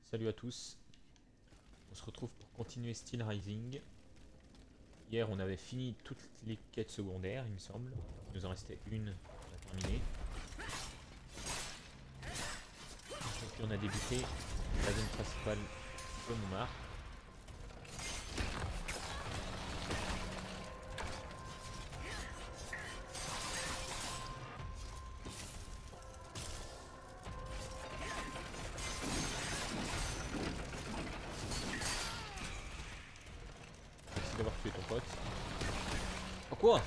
Salut à tous, on se retrouve pour continuer Steel Rising. Hier on avait fini toutes les quêtes secondaires il me semble. Il nous en restait une à terminer. Et puis on a débuté la zone principale de Montmartre. Merci d'avoir tué ton pote. Oh quoi?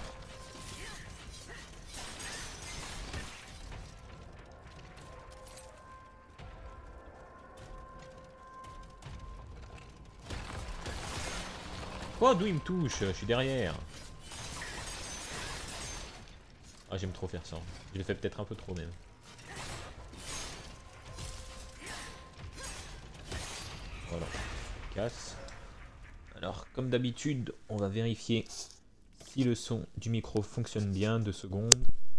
Quoi? D'où il me touche? Je suis derrière. Ah, j'aime trop faire ça. Je le fais peut-être un peu trop même. Voilà. Casse. Alors, comme d'habitude, on va vérifier si le son du micro fonctionne bien. 2 secondes.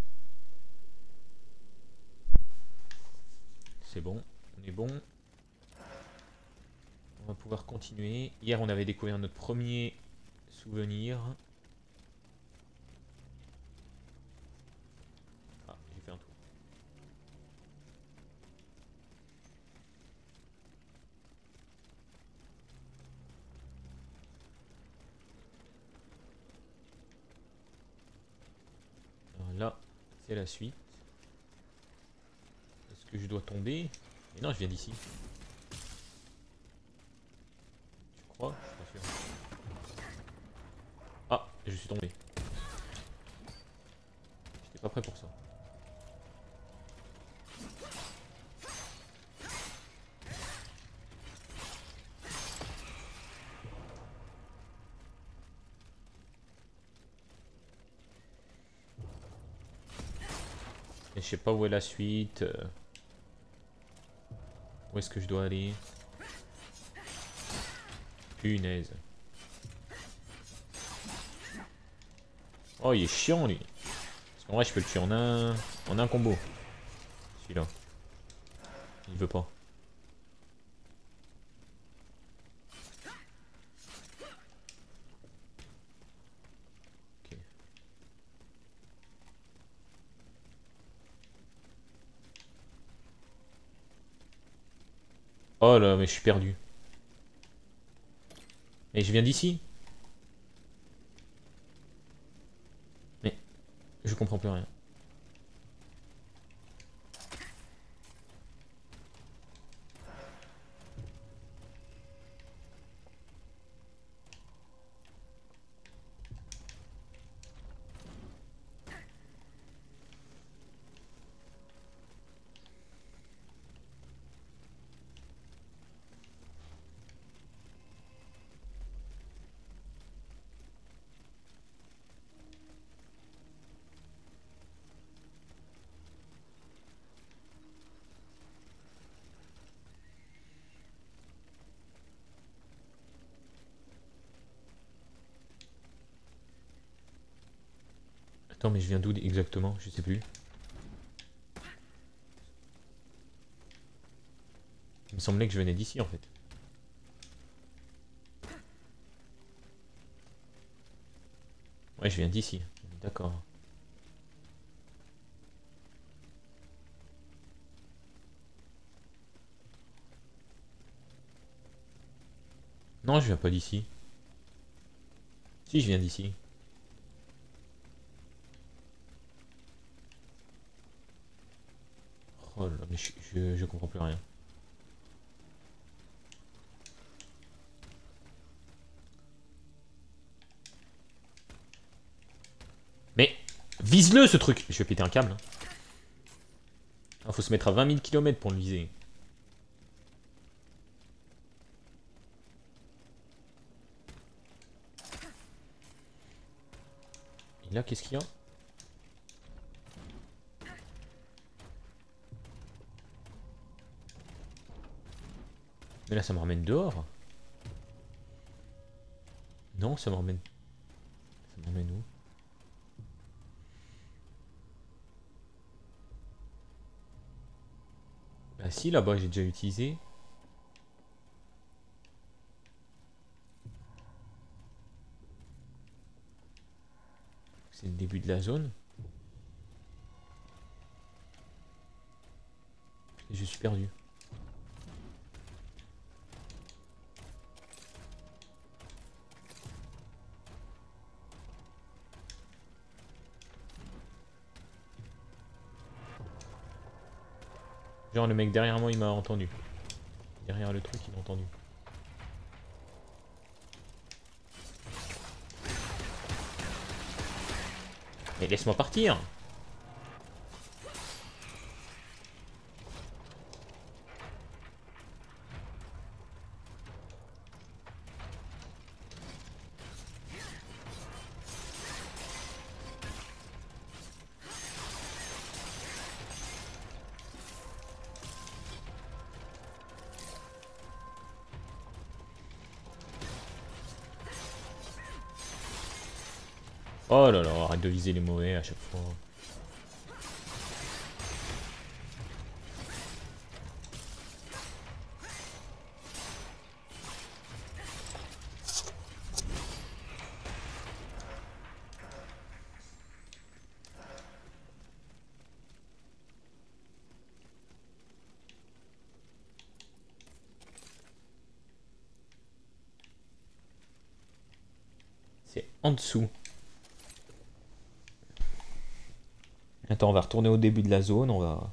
C'est bon, on est bon. On va pouvoir continuer. Hier, on avait découvert notre premier souvenir. Ah, j'ai fait un trou. Alors là, c'est la suite. Est-ce que je dois tomber? Mais non, je viens d'ici. Tu crois? Je suis pas sûr. Ah, je suis tombé. J'étais pas prêt pour ça. Et je sais pas où est la suite. Où est-ce que je dois aller? Punaise. Oh, il est chiant lui. Parce qu'en vrai, je peux le tuer en un combo. Celui-là. Il veut pas. Ok. Oh là, mais je suis perdu. Et je viens d'ici. Mais je comprends plus rien. Attends, mais je viens d'où exactement? Je sais plus. Il me semblait que je venais d'ici en fait. Ouais, je viens d'ici. D'accord. Non, je viens pas d'ici. Si, je viens d'ici. Oh là, mais je comprends plus rien. Mais vise-le ce truc! Je vais péter un câble. Ah, faut se mettre à 20 000 km pour le viser. Et là, qu'est-ce qu'il y a? Mais là, ça me ramène dehors. Non, ça me ramène... Ça me ramène où? Bah si, là-bas, j'ai déjà utilisé. C'est le début de la zone. Et je suis perdu. Genre le mec derrière moi il m'a entendu. Derrière le truc il m'a entendu. Mais laisse-moi partir. Oh là là, arrête de viser les mauvais à chaque fois. C'est en dessous. Attends, on va retourner au début de la zone, on va...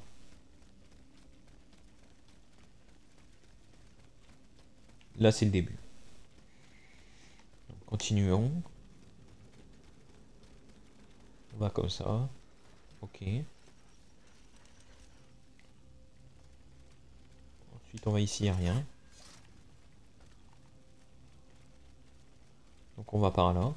Là, c'est le début. Donc, continuons. On va comme ça. Ok. Ensuite, on va ici, il n'y a rien. Donc, on va par là.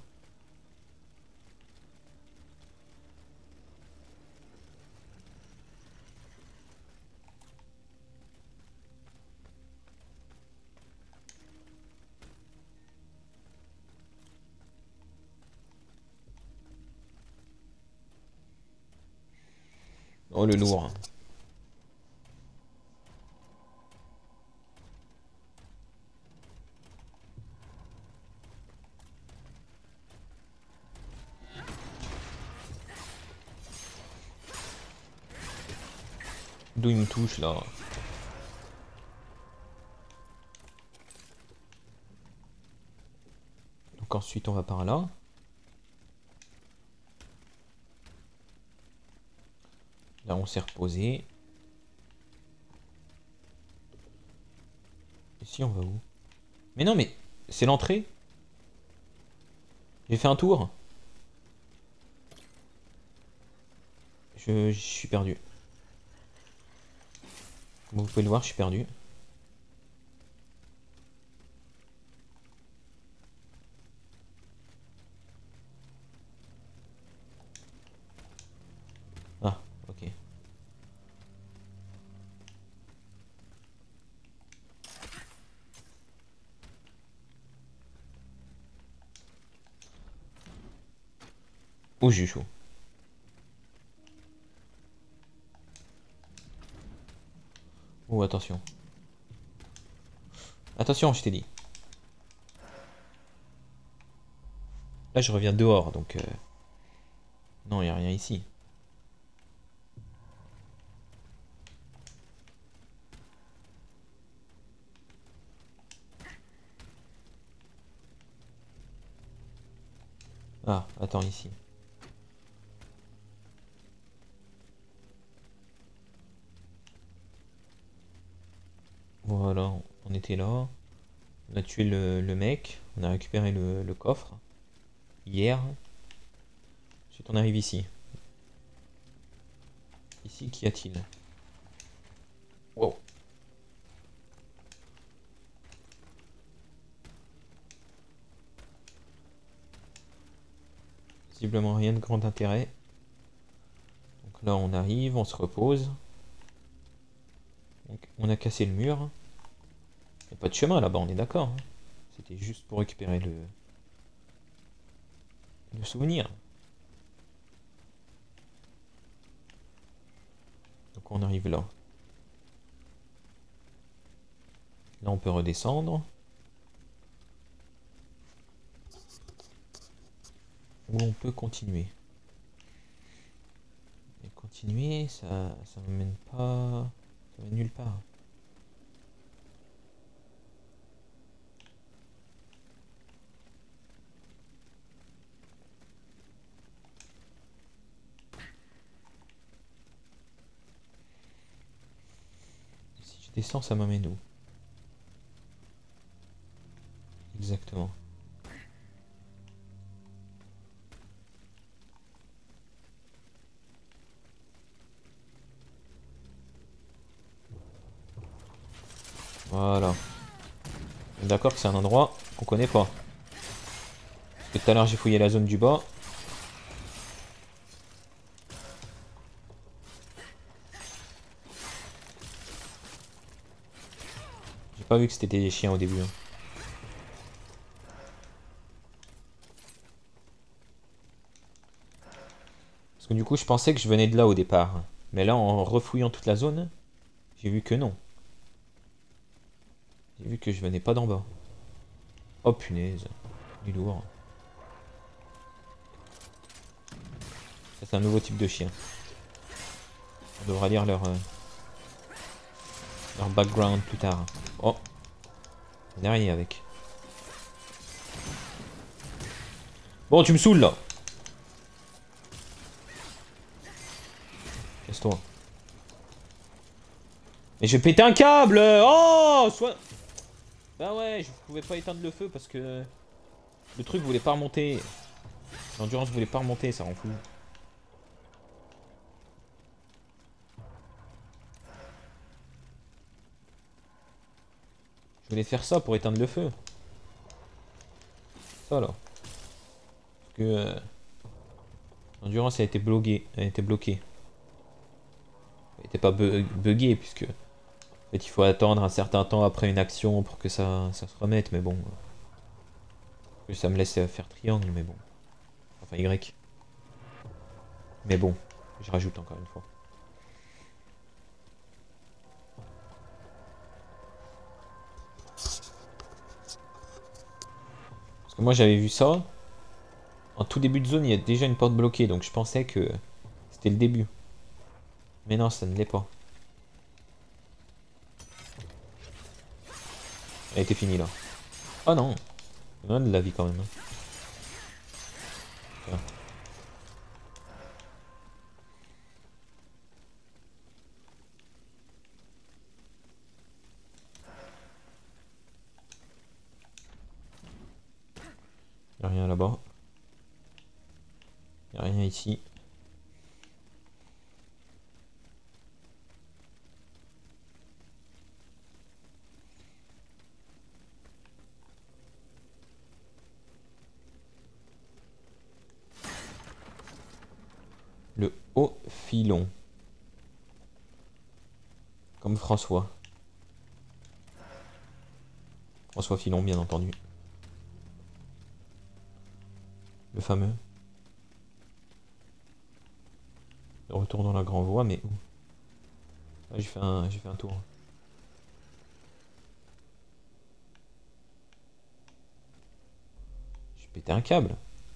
Oh, le lourd. D'où il me touche, là. Donc, ensuite, on va par là. Là, on s'est reposé. Ici, on va où? Mais non, mais c'est l'entrée. J'ai fait un tour. Je suis perdu. Comme vous pouvez le voir, je suis perdu. Ah, ok. Oh, j'ai chaud. Oh, attention. Attention, je t'ai dit. Là, je reviens dehors, donc... Non, il n'y a rien ici. Ah, attends, ici. Voilà, on était là. On a tué le mec. On a récupéré le coffre. Hier. Ensuite, on arrive ici. Ici, qu'y a-t-il? Wow. Visiblement rien de grand intérêt. Donc là, on arrive, on se repose. Donc, on a cassé le mur. Il n'y a pas de chemin là-bas, on est d'accord. Hein. C'était juste pour récupérer le souvenir. Donc on arrive là. Là, on peut redescendre. Ou on peut continuer. continuer, ça me mène pas... Ça mène nulle part. Si je descends, ça m'amène où? Exactement. Voilà. D'accord que c'est un endroit qu'on connaît pas. Parce que tout à l'heure j'ai fouillé la zone du bas. J'ai pas vu que c'était des chiens au début. Hein. Parce que du coup je pensais que je venais de là au départ. Mais là en refouillant toute la zone, j'ai vu que non. J'ai vu que je venais pas d'en bas. Oh punaise. Du lourd. Ça c'est un nouveau type de chien. On devra lire leur background plus tard. Oh. On est rien avec. Bon tu me saoules là. Casse-toi. Mais je vais péter un câble. Oh soit... Bah ouais, je pouvais pas éteindre le feu parce que... Le truc voulait pas remonter. L'endurance voulait pas remonter, ça rend fou. Je voulais faire ça pour éteindre le feu. Ça là. Parce que... l'endurance a été bloquée. Elle était bloquée. Elle était pas buggée puisque... En fait, il faut attendre un certain temps après une action pour que ça se remette, mais bon. Que ça me laisse faire triangle, mais bon. Enfin Y. Mais bon, je rajoute encore une fois. Parce que moi j'avais vu ça. En tout début de zone, il y a déjà une porte bloquée, donc je pensais que c'était le début. Mais non, ça ne l'est pas. Elle était finie là. Oh non! On a de la vie quand même. Hein. Tiens. Y'a rien là-bas. Y'a rien ici. Le haut filon. Comme François. François Filon, bien entendu. Le fameux. Le retour dans la grand voie, mais où? Ah, j'ai fait un tour. J'ai pété un câble.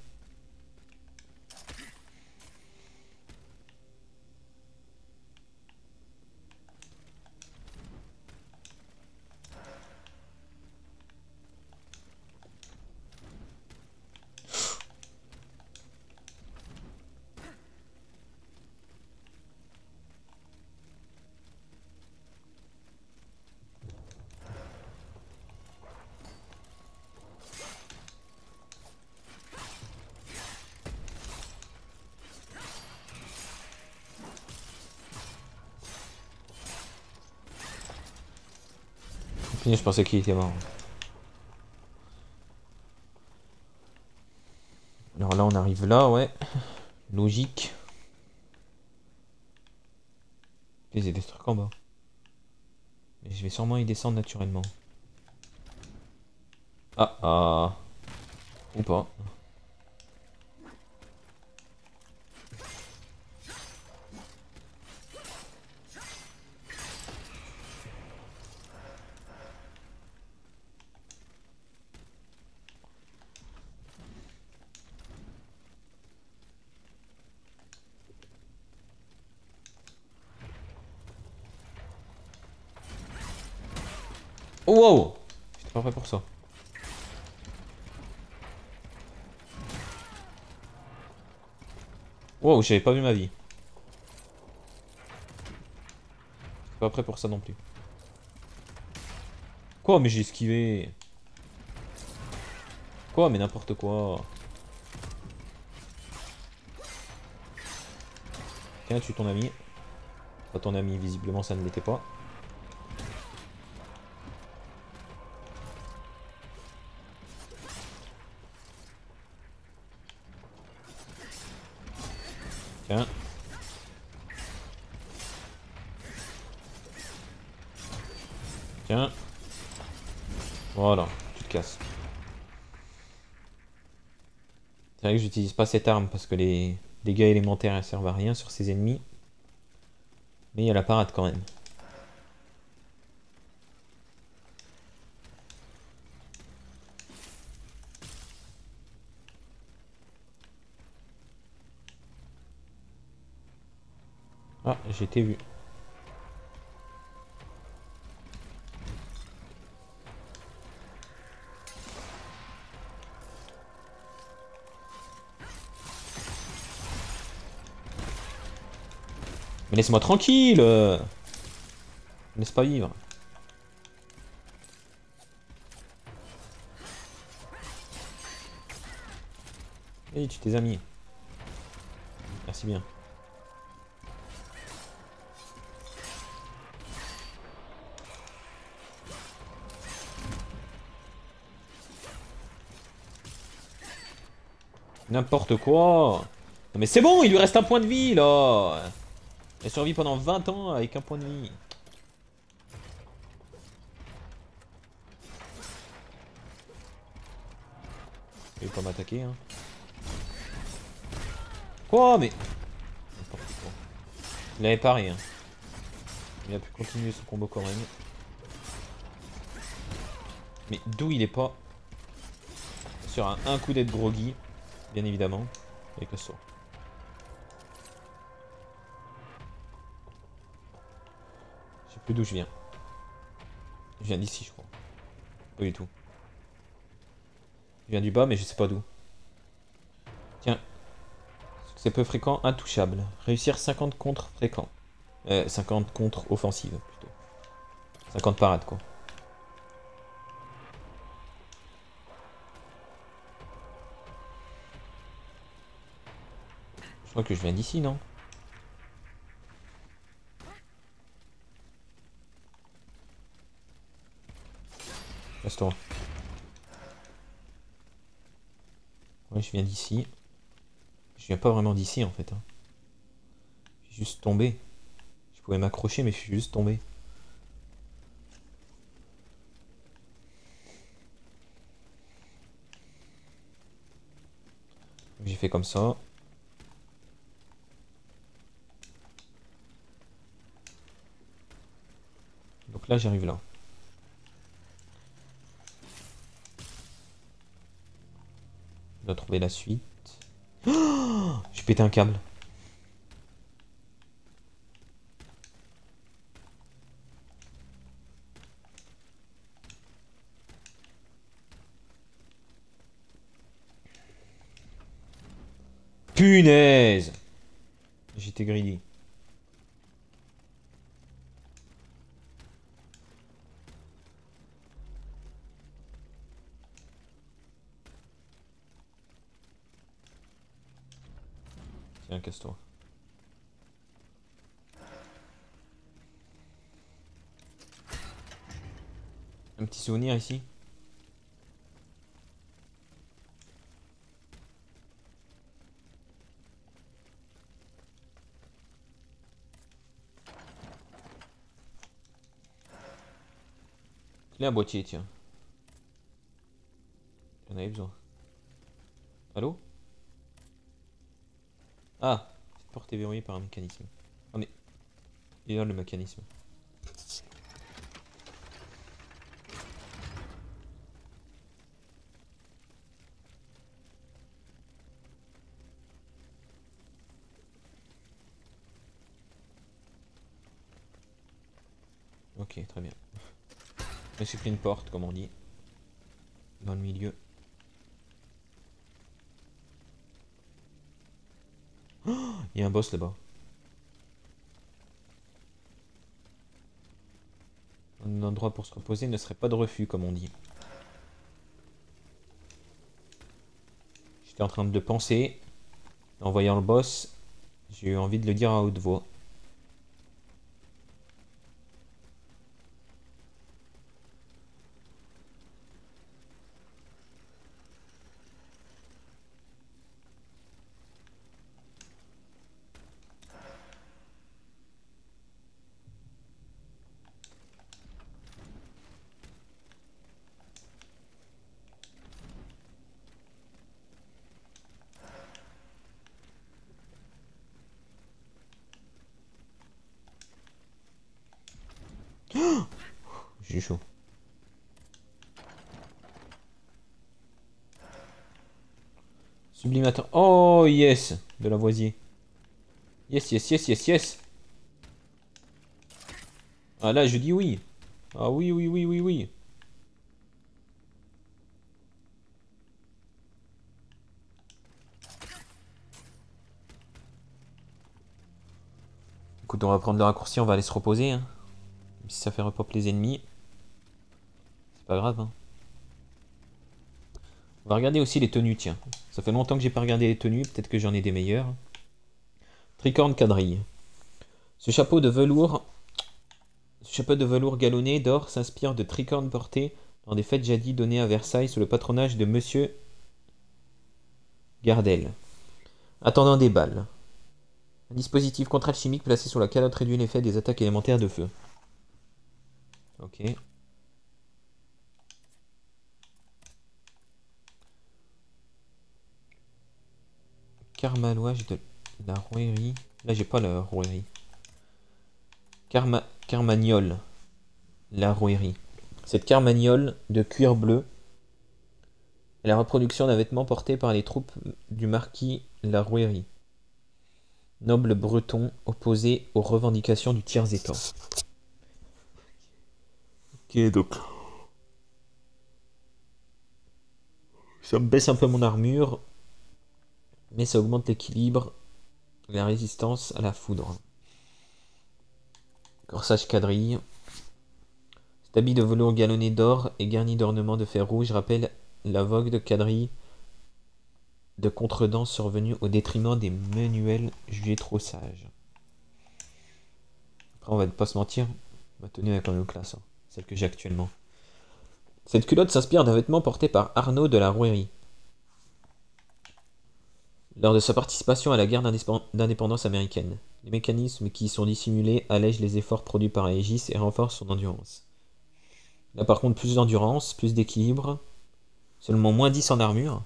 Je pensais qu'il était mort. Alors là, on arrive là, ouais. Logique. Il y a des trucs en bas. Mais je vais sûrement y descendre naturellement. Ah, ah. Ou pas. Oh wow! J'étais pas prêt pour ça. Wow, j'avais pas vu ma vie. J'étais pas prêt pour ça non plus. Quoi? Mais j'ai esquivé. Quoi? Mais n'importe quoi. Tiens, tue ton ami. Pas ton ami, visiblement ça ne l'était pas. Tiens. Tiens. Voilà, tu te casses. C'est vrai que j'utilise pas cette arme parce que les dégâts élémentaires elles servent à rien sur ces ennemis. Mais il y a la parade quand même. Ah, j'ai été vu. Mais laisse-moi tranquille! Laisse pas vivre. Hey, tu t'es amis. Merci bien. N'importe quoi! Non mais c'est bon, il lui reste un point de vie là! Il a survécu pendant 20 ans avec un point de vie. Il va pas m'attaquer hein. Quoi? Mais... N'importe quoi. Il avait pas rien. Il a pu continuer son combo quand même. Mais d'où il est pas sur un coup d'être groggy, bien évidemment, avec le sort. Je sais plus d'où je viens. Je viens d'ici, je crois. Pas du tout. Je viens du bas, mais je sais pas d'où. Tiens. C'est peu fréquent, intouchable. Réussir 50 contre fréquents. 50 contre offensive, plutôt. 50 parades, quoi. Je crois que je viens d'ici, non? Reste-toi. Ouais, je viens d'ici. Je viens pas vraiment d'ici, en fait. Hein. Je suis juste tombé. Je pouvais m'accrocher, mais je suis juste tombé. J'ai fait comme ça. Donc là, j'arrive là. Je dois trouver la suite. Oh, j'ai pété un câble. Punaise! J'étais greedy. Tiens, casse-toi. Un petit souvenir ici. Clé à boîtier, tiens. J'en avais besoin. Allô? Ah! Cette porte est verrouillée par un mécanisme. Oh mais... Il est là le mécanisme. Ok, très bien. Je me suis pris une porte, comme on dit. Dans le milieu. Oh, il y a un boss là-bas. Un endroit pour se reposer ne serait pas de refus, comme on dit. J'étais en train de le penser. En voyant le boss, j'ai eu envie de le dire à haute voix. J'ai chaud. Sublimateur. Oh yes! De Lavoisier. Yes, yes, yes, yes, yes! Ah là, je dis oui. Ah oui, oui, oui, oui, oui. Écoute, on va prendre le raccourci, on va aller se reposer. Hein. Même si ça fait repop les ennemis. C'est pas grave. Hein. On va regarder aussi les tenues, tiens. Ça fait longtemps que j'ai pas regardé les tenues, peut-être que j'en ai des meilleures. Tricorne quadrille. Ce chapeau de velours galonné d'or s'inspire de tricornes portés dans des fêtes jadis données à Versailles sous le patronage de Monsieur Gardel. Attendant des balles. Un dispositif contre-alchimique placé sur la calotte réduit l'effet des attaques élémentaires de feu. Ok. Carmalouage de la rouerie. Là, j'ai pas la rouerie. Carmagnole. La rouerie. Cette carmagnole de cuir bleu est la reproduction d'un vêtement porté par les troupes du marquis La Rouerie, noble breton opposé aux revendications du tiers-état. Ok, donc. Ça me baisse un peu mon armure, mais ça augmente l'équilibre et la résistance à la foudre. Corsage quadrille. Cet habit de velours galonné d'or et garni d'ornements de fer rouge rappelle la vogue de quadrille de contredanse survenue au détriment des menuels jugés trop sages. Après, on va pas se mentir, ma tenue est quand même classe, hein, celle que j'ai actuellement. Cette culotte s'inspire d'un vêtement porté par Arnaud de la Rouerie lors de sa participation à la guerre d'indépendance américaine. Les mécanismes qui y sont dissimulés allègent les efforts produits par Aegis et renforcent son endurance. Là par contre, plus d'endurance, plus d'équilibre, seulement moins 10 en armure.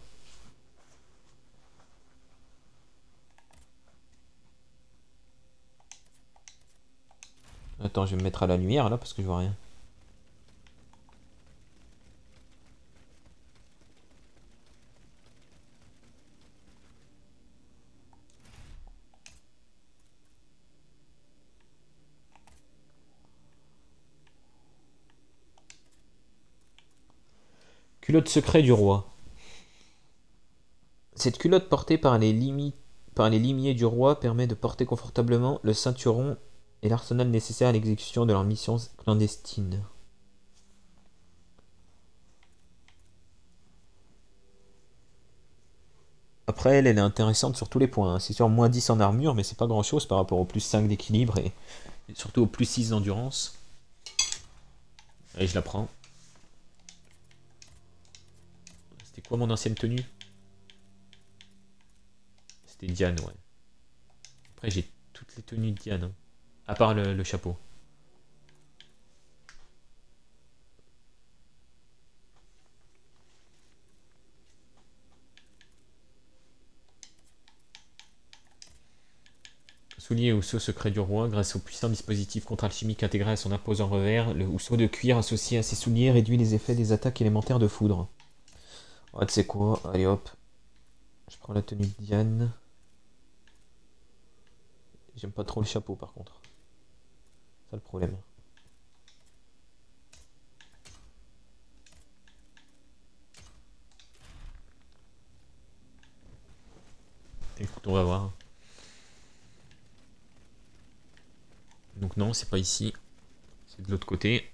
Attends, je vais me mettre à la lumière là parce que je vois rien. Culotte secret du roi. Cette culotte portée par les limiers du roi permet de porter confortablement le ceinturon et l'arsenal nécessaire à l'exécution de leurs missions clandestines. Après, elle est intéressante sur tous les points. Hein. C'est sûr, moins 10 en armure, mais c'est pas grand chose par rapport au plus 5 d'équilibre et surtout au plus 6 d'endurance. Allez, je la prends. C'était quoi mon ancienne tenue? C'était Diane, ouais. Après, j'ai toutes les tenues de Diane. Hein. À part le chapeau. Soulier housseau secret du roi, grâce au puissant dispositif contre-alchimique intégré à son imposant revers, le housseau de cuir associé à ses souliers réduit les effets des attaques élémentaires de foudre. Ouais, tu sais quoi? Allez hop. Je prends la tenue de Diane. J'aime pas trop le chapeau par contre. C'est ça le problème. On va voir. Donc non, c'est pas ici. C'est de l'autre côté.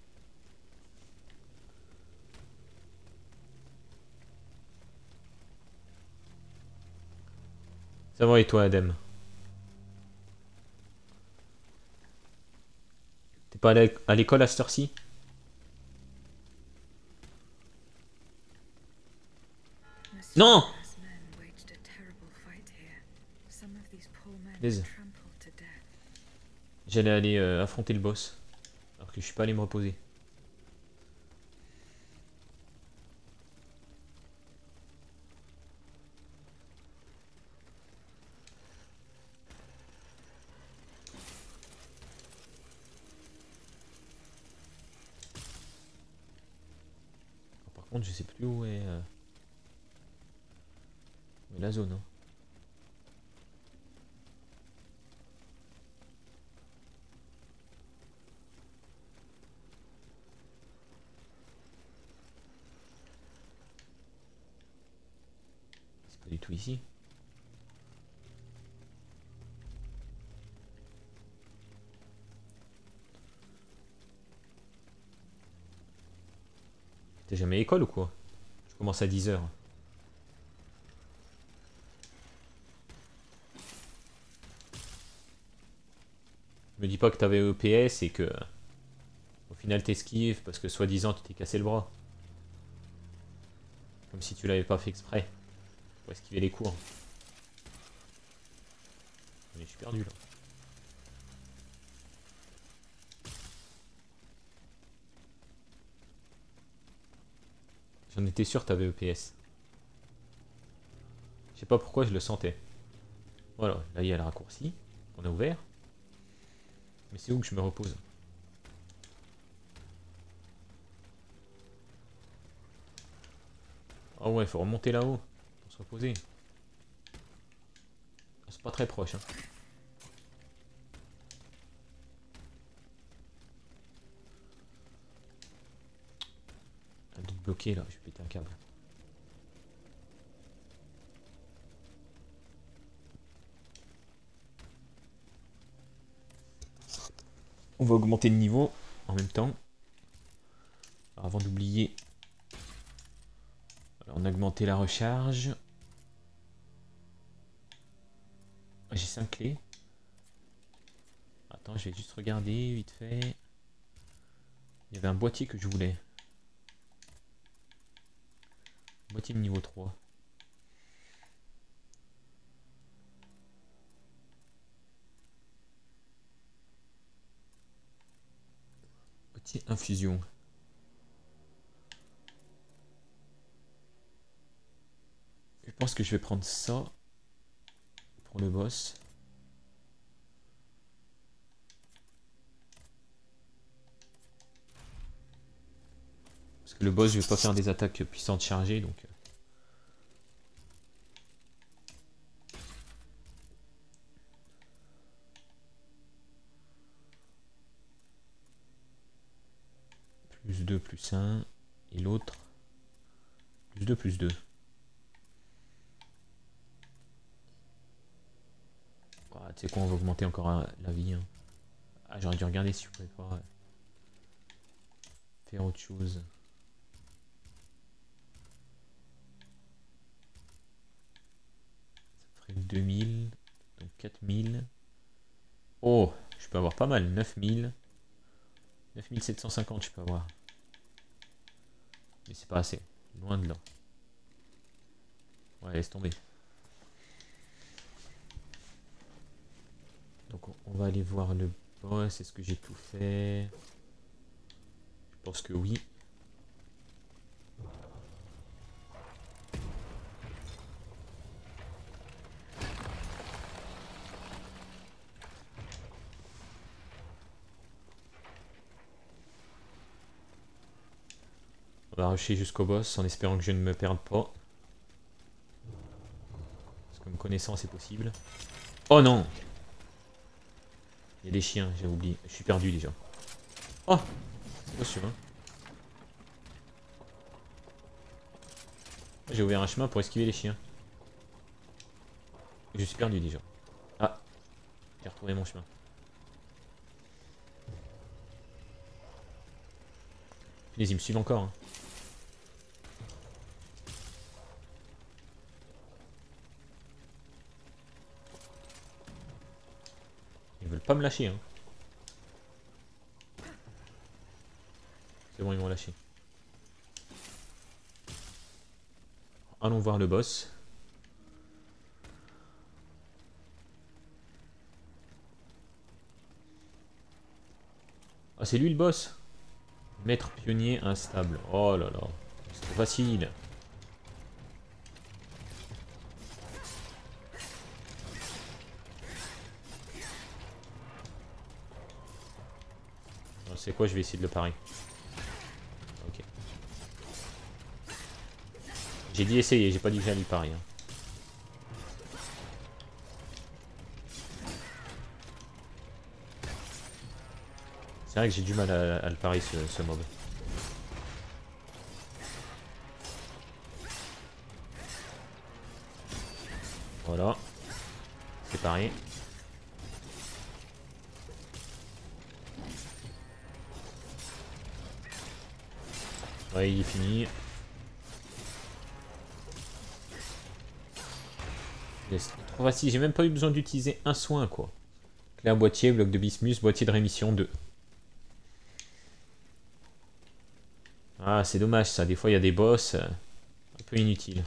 Ça va et toi, Adem? T'es pas allé à l'école à cette heure-ci? Non! Baise. J'allais aller affronter le boss. Alors que je suis pas allé me reposer. Alors, par contre, je sais plus où est la zone. Hein. C'est pas du tout ici. T'as jamais école ou quoi? Je commence à 10 h. Me dis pas que t'avais EPS et que au final t'esquives parce que soi-disant tu t'es cassé le bras. Comme si tu l'avais pas fait exprès. Pour esquiver les cours. Mais je suis perdu là. J'en étais sûr t'avais EPS. Je sais pas pourquoi je le sentais. Voilà, là il y a le raccourci. On a ouvert. Mais c'est où que je me repose? Ah ouais, faut remonter là-haut. Pour se reposer. C'est pas très proche. Hein. Un doute bloqué là, je vais péter un câble. On va augmenter le niveau en même temps. Alors, avant d'oublier, on a augmenté la recharge. J'ai 5 clés. Attends, je vais juste regarder vite fait. Il y avait un boîtier que je voulais. Boîtier de niveau 3. Boîtier infusion. Je pense que je vais prendre ça pour le boss. Parce que le boss, je vais pas faire des attaques puissantes chargées, donc... Plus 2, plus 1. Et l'autre... Plus 2, plus 2. Ah, tu sais quoi, on va augmenter encore la vie. Hein. Ah, j'aurais dû regarder si je pouvais pas faire autre chose. Ça ferait 2000, donc 4000. Oh, je peux avoir pas mal, 9000. 9750 je peux avoir. Mais c'est pas assez, loin de là. Ouais, laisse tomber. Donc on va aller voir le boss, est-ce que j'ai tout fait? Je pense que oui. On va rusher jusqu'au boss en espérant que je ne me perde pas. Parce que me connaissant c'est possible. Oh non! Il y a des chiens, j'ai oublié. Je suis perdu déjà. Oh! C'est pas sûr, hein. J'ai ouvert un chemin pour esquiver les chiens. Je suis perdu déjà. Ah, j'ai retrouvé mon chemin. Ils me suivent encore. Hein. Ils veulent pas me lâcher. Hein. C'est bon, ils m'ont lâché. Allons voir le boss. Ah, c'est lui le boss. Maître pionnier instable. Oh là là. C'est trop facile. C'est quoi, je vais essayer de le parer. Ok. J'ai dit essayer, j'ai pas dit que j'allais le parer. Hein. C'est vrai que j'ai du mal à le parer ce mob. Voilà. C'est paré. Ouais, il est fini. C'est trop facile, j'ai même pas eu besoin d'utiliser un soin quoi. Clair boîtier, bloc de bismuth, boîtier de rémission 2. Ah, c'est dommage ça, des fois il y a des boss un peu inutiles.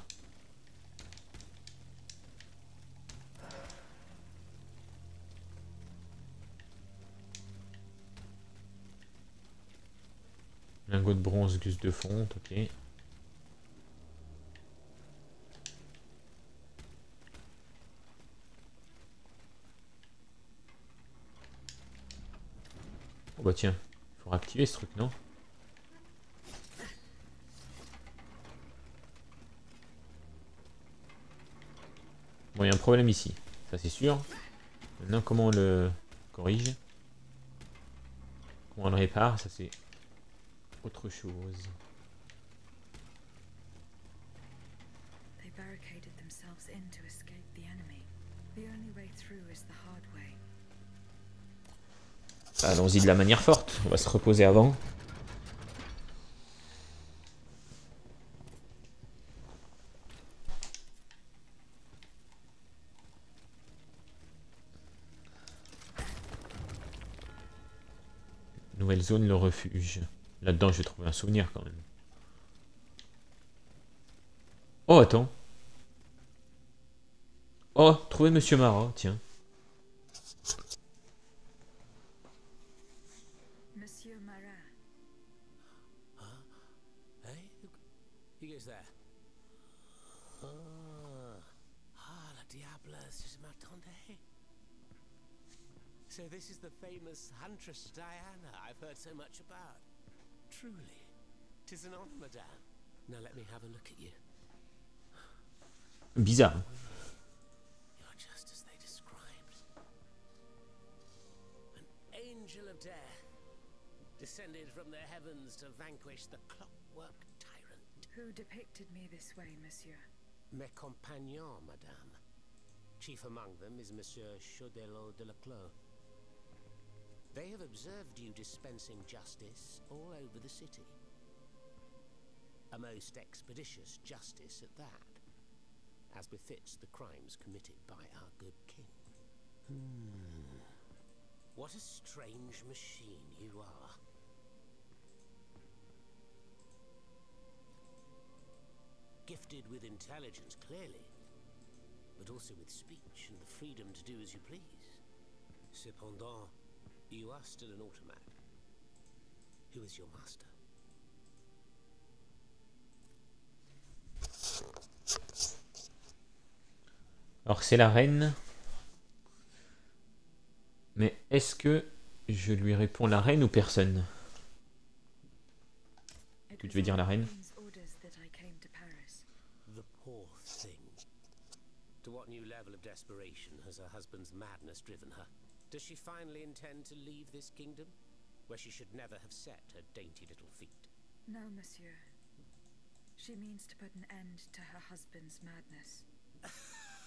Lingot de bronze, gus de fonte, ok. Oh bah tiens, il faut réactiver ce truc, non? Bon, il y a un problème ici, ça c'est sûr. Maintenant, comment on le corrige? Comment on le répare? Ça c'est autre chose. Allons-y de la manière forte, on va se reposer avant. Nouvelle zone, le refuge. Là-dedans, je vais trouver un souvenir quand même. Oh, attends. Oh, trouver Monsieur Marat, tiens. Monsieur Marat. Huh? Hey? Who goes there? La diable, c'est ma tante. So this is the famous Huntress Diana I've heard so much about. Truly, 'tis an honor, madame. Now let me have a look at you. Bizarre. You're just as they described. An angel of death, descended from the heavens to vanquish the clockwork tyrant. Who depicted me this way, monsieur? Mes compagnons, madame. Chief among them is Monsieur Chaudelot de la Clos. They have observed you dispensing justice all over the city. A most expeditious justice at that, as befits the crimes committed by our good king. What a strange machine you are. Gifted with intelligence, clearly, but also with speech and the freedom to do as you please. Cependant, you are still an automat. Who is your master? Alors c'est la reine. Mais est-ce que je lui réponds la reine ou personne? Tu veux dire la reine? The poor thing. To what new level of desperation has her husband's madness driven her? Does she finally intend to leave this kingdom, where she should never have set her dainty little feet? No, monsieur. She means to put an end to her husband's madness.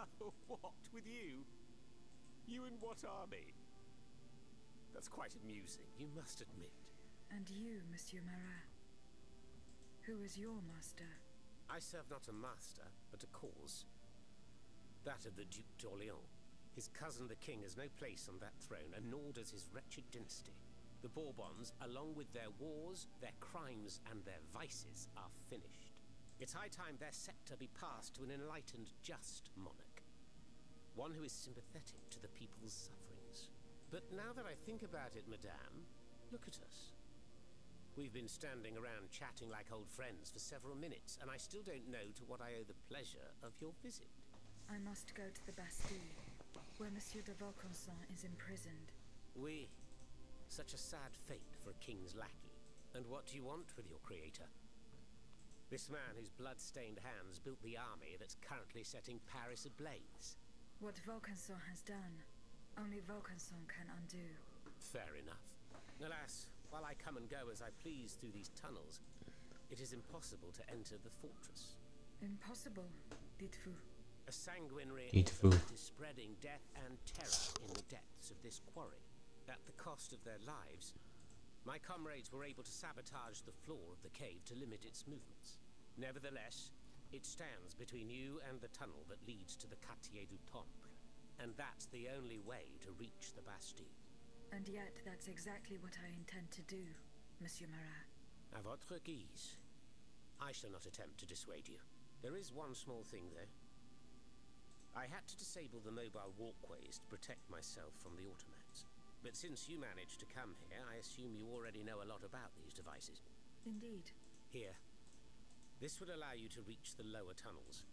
What, with you? You in what army? That's quite amusing, you must admit. And you, Monsieur Marat? Who is your master? I serve not a master, but a cause. That of the Duc d'Orléans. His cousin the king has no place on that throne, and nor does his wretched dynasty. The Bourbons, along with their wars, their crimes, and their vices, are finished. It's high time their scepter be passed to an enlightened, just monarch. One who is sympathetic to the people's sufferings. But now that I think about it, madame, look at us. We've been standing around chatting like old friends for several minutes, and I still don't know to what I owe the pleasure of your visit. I must go to the Bastille, where Monsieur de Vaucanson is imprisoned. Oui. Such a sad fate for a king's lackey. And what do you want with your creator? This man whose blood-stained hands built the army that's currently setting Paris ablaze. What Vaucanson has done, only Vaucanson can undo. Fair enough. Alas, while I come and go as I please through these tunnels, it is impossible to enter the fortress. Impossible, dites-vous. A sanguinary Dites-vous. infamy is spreading death and terror in the depths of this quarry. At the cost of their lives, my comrades were able to sabotage the floor of the cave to limit its movements. Nevertheless, it stands between you and the tunnel that leads to the Quartier du Temple, and that's the only way to reach the Bastille. And yet that's exactly what I intend to do, Monsieur Marat. À votre guise. I shall not attempt to dissuade you. There is one small thing, though. I had to disable the mobile walkways to protect myself from the Ottomans. But since you managed to come here, I assume you already know a lot about these devices. Indeed. Here. This would allow you to reach the lower tunnels.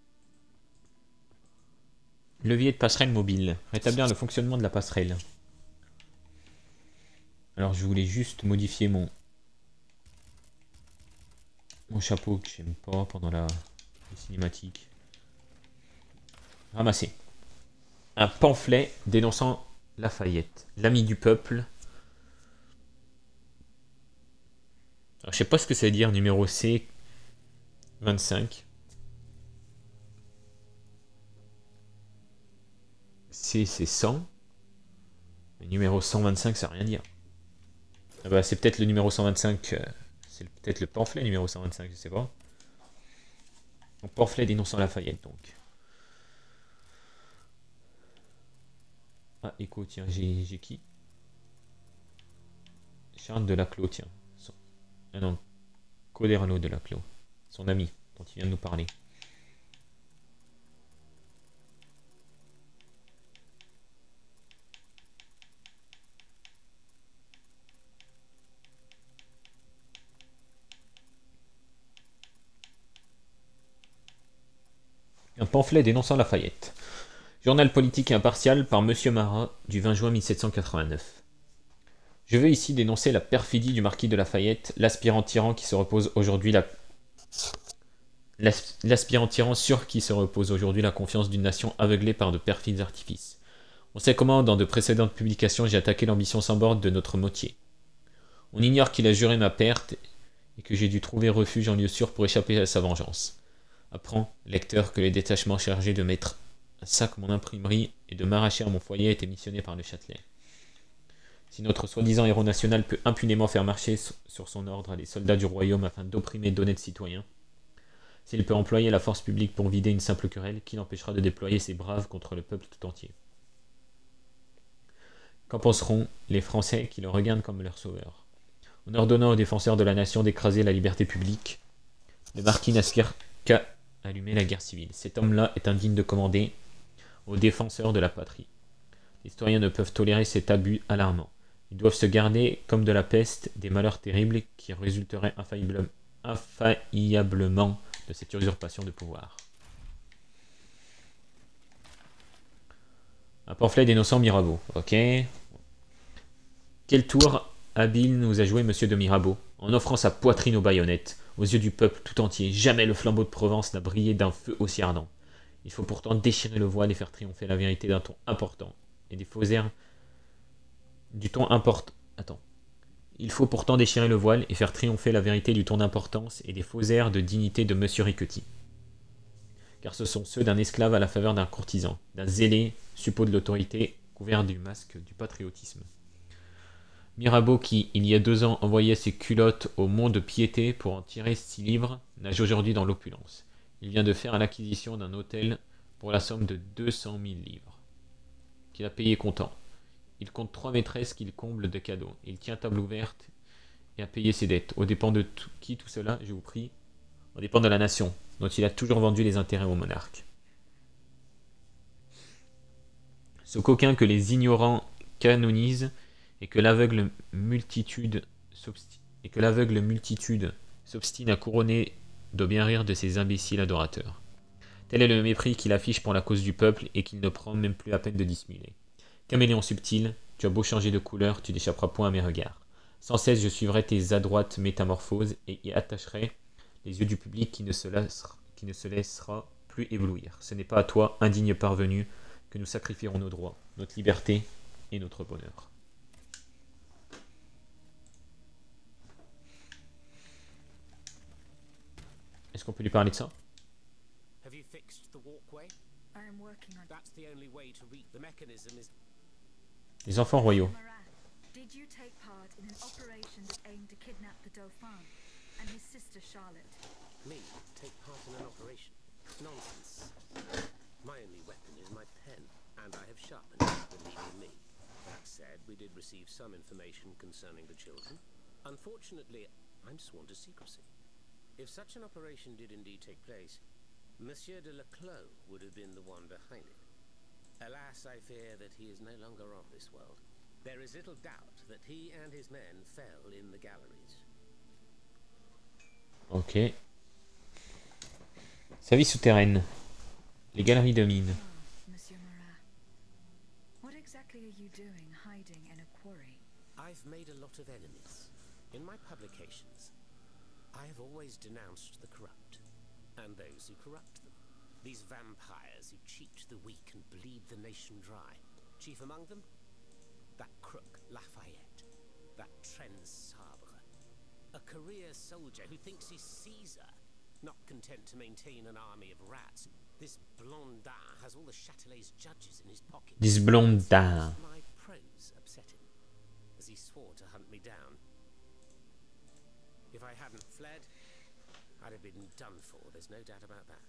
Levier de passerelle mobile. Rétablir le fonctionnement de la passerelle. Alors je voulais juste modifier mon chapeau que j'aime pas pendant les cinématiques. Ramasser. Un pamphlet dénonçant Lafayette, l'ami du peuple. Alors, je sais pas ce que ça veut dire, numéro C 25. C c'est 100. Le numéro 125 ça veut rien dire. Ah bah, c'est peut-être le numéro 125, c'est peut-être le pamphlet numéro 125, je sais pas. Un pamphlet dénonçant Lafayette donc. Ah, écho, tiens, j'ai qui? Charles de Laclos, tiens. Ah non, Coderno de Laclos, son ami, dont il vient de nous parler. Un pamphlet dénonçant Lafayette. Journal politique et impartial par Monsieur Marat du 20 juin 1789. Je veux ici dénoncer la perfidie du marquis de Lafayette, l'aspirant tyran qui se repose aujourd'hui l'aspirant tyran sur qui se repose aujourd'hui la confiance d'une nation aveuglée par de perfides artifices. On sait comment, dans de précédentes publications, j'ai attaqué l'ambition sans borne de notre Motier. On ignore qu'il a juré ma perte et que j'ai dû trouver refuge en lieu sûr pour échapper à sa vengeance. Apprends, lecteur, que les détachements chargés de mettre un sac mon imprimerie et de m'arracher à mon foyer étaient missionnés par le Châtelet. Si notre soi-disant héros national peut impunément faire marcher sur son ordre les soldats du royaume afin d'opprimer d'honnêtes citoyens, s'il peut employer la force publique pour vider une simple querelle, qui l'empêchera de déployer ses braves contre le peuple tout entier? Qu'en penseront les Français qui le regardent comme leur sauveur? En ordonnant aux défenseurs de la nation d'écraser la liberté publique, le marquis n'aspire qu'à allumer la guerre civile. Cet homme-là est indigne de commander aux défenseurs de la patrie. Les citoyens ne peuvent tolérer cet abus alarmant. Ils doivent se garder, comme de la peste, des malheurs terribles qui résulteraient infaillablement de cette usurpation de pouvoir. Un pamphlet dénonçant Mirabeau. Ok. Quel tour habile nous a joué Monsieur de Mirabeau, en offrant sa poitrine aux baïonnettes, aux yeux du peuple tout entier. Jamais le flambeau de Provence n'a brillé d'un feu aussi ardent. Il faut pourtant déchirer le voile et faire triompher la vérité d'un ton important, et des faux airs du ton important. Il faut pourtant déchirer le voile et faire triompher la vérité du ton d'importance et des faux airs de dignité de Monsieur Riquetti. car ce sont ceux d'un esclave à la faveur d'un courtisan, d'un zélé, suppôt de l'autorité, couvert du masque du patriotisme. Mirabeau qui, il y a 2 ans, envoyait ses culottes au Mont de Piété pour en tirer 6 livres, nage aujourd'hui dans l'opulence. Il vient de faire l'acquisition d'un hôtel pour la somme de 200 000 livres, qu'il a payé comptant. Il compte 3 maîtresses qu'il comble de cadeaux. Il tient table ouverte et a payé ses dettes. Au dépend de qui tout cela, je vous prie? Au dépend de la nation, dont il a toujours vendu les intérêts au monarque. Ce coquin que les ignorants canonisent et que l'aveugle multitude s'obstine à couronner doit bien rire de ces imbéciles adorateurs. Tel est le mépris qu'il affiche pour la cause du peuple et qu'il ne prend même plus la peine de dissimuler. Caméléon subtil, tu as beau changer de couleur, tu n'échapperas point à mes regards. Sans cesse je suivrai tes adroites métamorphoses et y attacherai les yeux du public qui ne se laissera plus éblouir. Ce n'est pas à toi, indigne parvenu, que nous sacrifierons nos droits, notre liberté et notre bonheur. Est-ce qu'on peut lui parler de ça? Have you fixed the walkway? I am working on That's the only way to reach the mechanism is... Les enfants royaux. Marat, did you take part in an operation that aimed to kidnap the Dauphin and his sister Charlotte? Me? Take part in an operation? Nonsense. My only weapon is my pen, and I have sharpened it, believe you me. That said, we did receive some information concerning the children. Unfortunately, I'm sworn to secrecy. If such an operation did indeed take place, Monsieur de Leclos would have been the one behind it. Alas, I fear that he is no longer of this world. There is little doubt that he and his men fell in the galleries. Ok. Sa vie souterraine. Les galeries de mines. Monsieur Marat, what exactly are you doing hiding in a quarry? I've made a lot of enemies. In my publications, I have always denounced the corrupt, and those who corrupt them. These vampires who cheat the weak and bleed the nation dry. Chief among them? That crook, Lafayette. That Trenz Sabre. A career soldier who thinks he's Caesar. Not content to maintain an army of rats, this Blondin has all the Châtelet's judges in his pocket. This Blondin. My prose upset him, as he swore to hunt me down. If I hadn't fled, I'd have been done for, there's no doubt about that.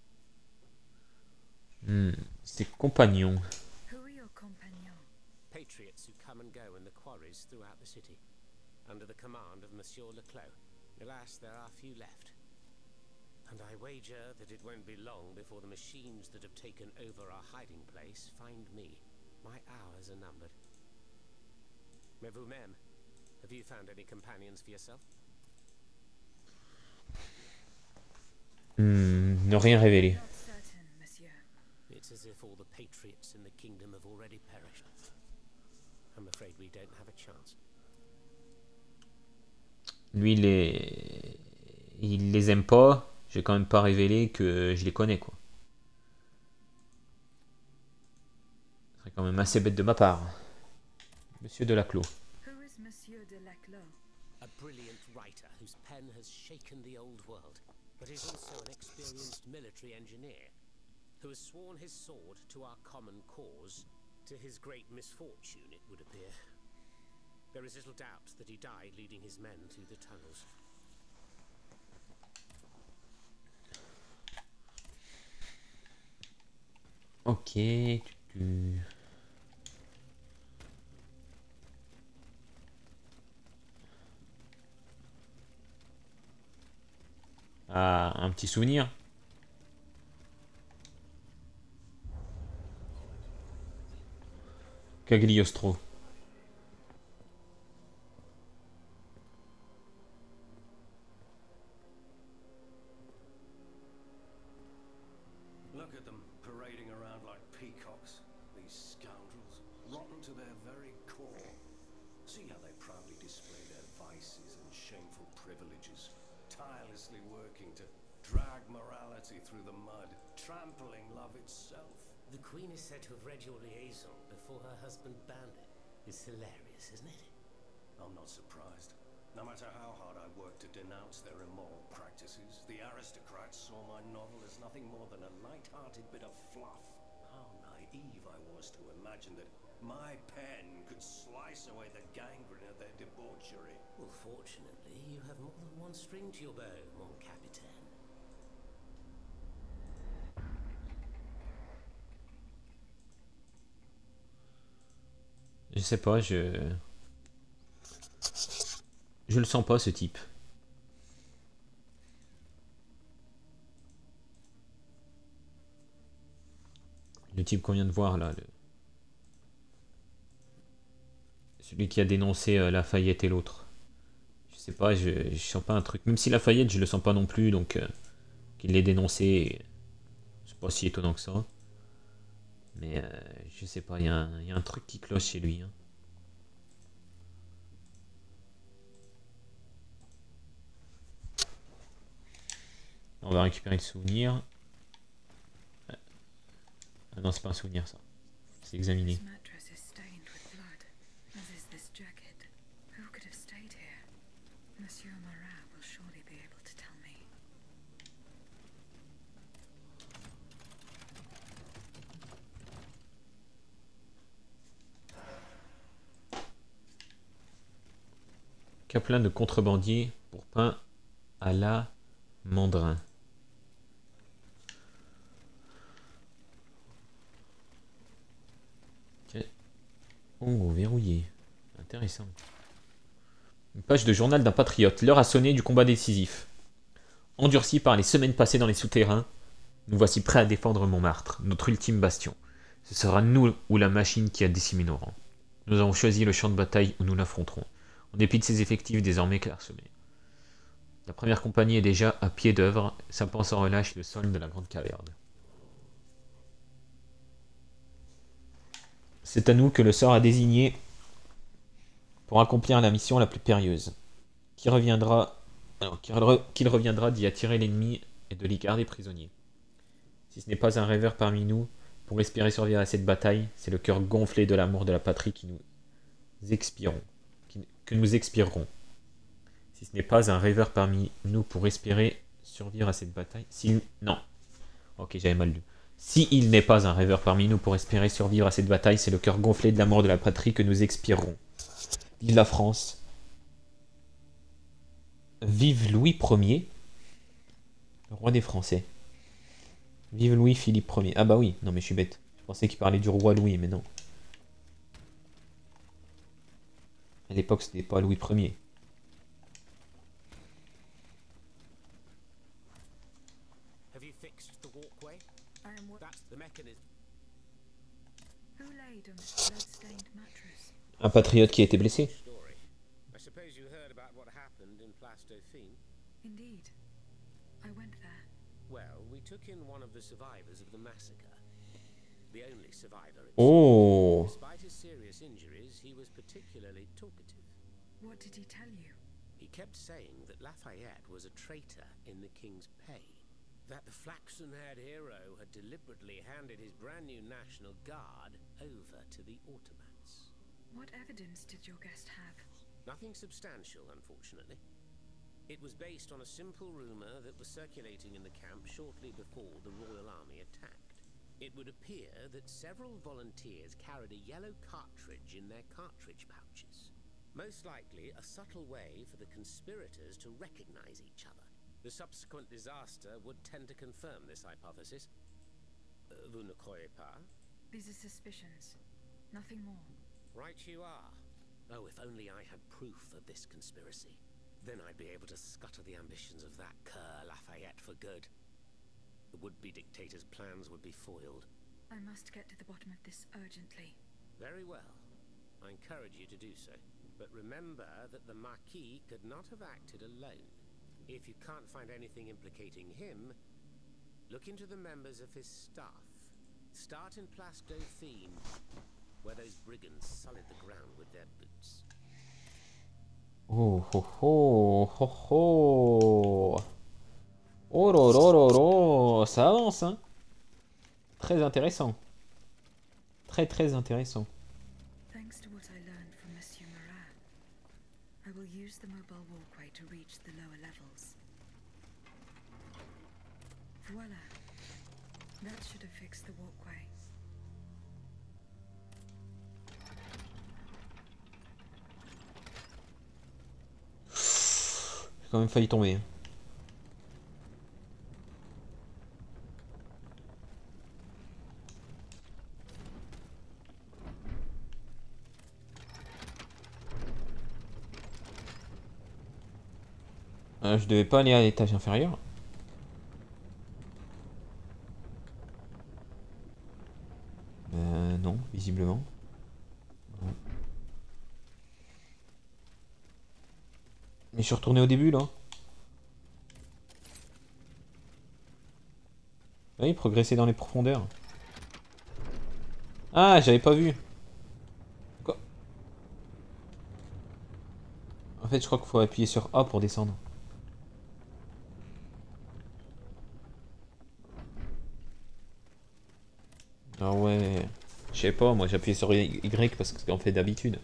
Ses compagnons. Who are your compagnons? Patriots who come and go in the quarries throughout the city, under the command of Monsieur Leclos. Alas, there are few left. And I wager that it won't be long before the machines that have taken over our hiding place find me. My hours are numbered. Mais vous-même, have you found any companions for yourself? Ne rien révéler. Not certain, monsieur. It's as if all the patriots in the kingdom have already perished. I'm afraid we don't have a chance. Lui, il les aime pas. Je vais quand même pas révéler que je les connais, quoi. Ce serait quand même assez bête de ma part. Monsieur de Laclos. Who is Monsieur de Leclos? A brilliant writer whose pen has shaken the old world, but is also an experienced military engineer who has sworn his sword to our common cause, to his great misfortune, it would appear. There is little doubt that he died leading his men through the tunnels. Ok. Ah, un petit souvenir. Cagliostro. Look at them parading around like peacocks, these scoundrels, rotten to their very core. See how they proudly display their vices and shameful privileges, tirelessly working to drag morality through the mud, trampling love itself. The Queen is said to have read your liaison before her husband banned it. It's hilarious, isn't it? I'm not surprised. No matter how hard I worked to denounce their immoral practices, the aristocrats saw my novel as nothing more than a light-hearted bit of fluff. How naive I was to imagine that my pen could slice away the gangrene of their debauchery. Well, fortunately, you have more than one string to your bow, mon capitaine. Je sais pas, je le sens pas ce type. Le type qu'on vient de voir là, celui qui a dénoncé Lafayette et l'autre. Je sais pas, je sens pas un truc. Même si Lafayette, je le sens pas non plus, donc qu'il l'ait dénoncé, c'est pas si étonnant que ça. Mais je sais pas, il y a un truc qui cloche chez lui. Hein. On va récupérer le souvenir. Ah non, c'est pas un souvenir ça. C'est examiner. Plein de contrebandiers pour pain à la mandrin. Okay. Oh, verrouillé. Intéressant. Une page de journal d'un patriote. L'heure a sonné du combat décisif. Endurci par les semaines passées dans les souterrains, nous voici prêts à défendre Montmartre, notre ultime bastion. Ce sera nous ou la machine qui a décimé nos rangs. Nous avons choisi le champ de bataille où nous l'affronterons. En dépit de ses effectifs désormais clairsemés. La première compagnie est déjà à pied d'œuvre, sapant sans relâche le sol de la grande caverne. C'est à nous que le sort a désigné pour accomplir la mission la plus périlleuse, qu'il reviendra d'y attirer l'ennemi et de l'y garder prisonnier. Si ce n'est pas un rêveur parmi nous, pour espérer survivre à cette bataille, c'est le cœur gonflé de l'amour de la patrie que nous expirerons. Si ce n'est pas un rêveur parmi nous pour espérer survivre à cette bataille, non. Ok, j'avais mal lu. Si il n'est pas un rêveur parmi nous pour espérer survivre à cette bataille, c'est le cœur gonflé de l'amour de la patrie que nous expirerons. Vive la France. Vive Louis Ier, le roi des Français. Vive Louis-Philippe Ier. Ah bah oui, non mais je suis bête. Je pensais qu'il parlait du roi Louis, mais non. À l'époque, c'était pas Louis Ier. Have you fixed the walkway? I am That's the mechanism. Who laid on this blood-stained mattress? Un patriote qui a été blessé. Story. I suppose you heard about what happened in Place Dauphine? Indeed. I went there. Well, we took in one of the survivors of the massacre. The only survivor. Oh. Despite his serious injuries, he was particularly talkative. What did he tell you? He kept saying that Lafayette was a traitor in the king's pay. That the flaxen-haired hero had deliberately handed his brand new National Guard over to the Ottomans. What evidence did your guest have? Nothing substantial, unfortunately. It was based on a simple rumor that was circulating in the camp shortly before the Royal Army attacked. It would appear that several volunteers carried a yellow cartridge in their cartridge pouches. Most likely a subtle way for the conspirators to recognize each other. The subsequent disaster would tend to confirm this hypothesis. Vous ne croyez pas? These are suspicions. Nothing more. Right you are. Oh, if only I had proof of this conspiracy. Then I'd be able to scutter the ambitions of that cur Lafayette for good. The would-be dictator's plans would be foiled. I must get to the bottom of this urgently. Very well. I encourage you to do so. But remember that the Marquis could not have acted alone. If you can't find anything implicating him, look into the members of his staff. Start in Place Dauphine, where those brigands sullied the ground with their boots. Oh, oh, oh, oh, oh. Oh, là, là, là, là. Ça avance, hein. Très intéressant. Très, très intéressant. Thanks to what I learned from Monsieur Marat, I will use the mobile walkway to reach the lower levels. Voila. That should have fixed the walkway. J'ai quand même failli tomber. Je devais pas aller à l'étage inférieur. Non, visiblement. Non. Mais je suis retourné au début là. Oui, progresser dans les profondeurs. Ah, j'avais pas vu. Quoi? En fait, je crois qu'il faut appuyer sur A pour descendre. Ah ouais. Je sais pas, moi j'ai appuyé sur Y parce qu'on fait d'habitude.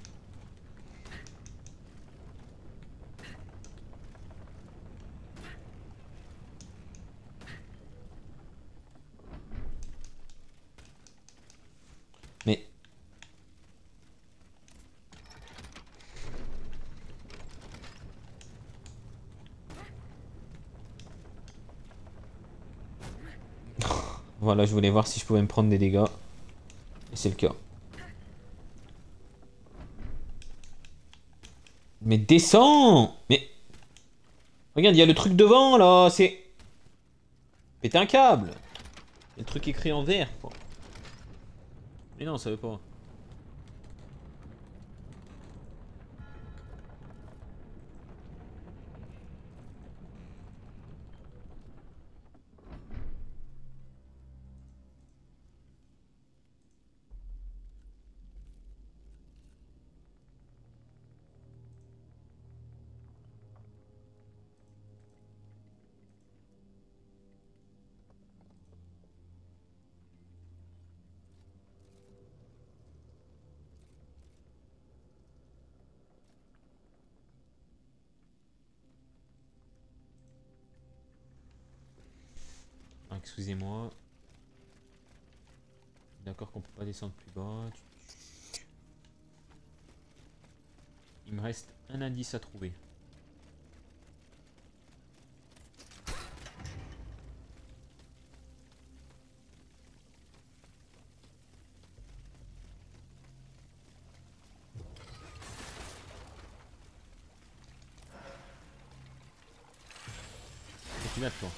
Mais... Voilà, je voulais voir si je pouvais me prendre des dégâts. Et c'est le cas. Mais descends! Mais... Regarde, il y a le truc devant, là, c'est... Pétez un câble! Il y a le truc écrit en vert, quoi. Mais non, ça veut pas. Ah, excusez-moi. D'accord qu'on peut pas descendre plus bas. Il me reste un indice à trouver. Et tu toi.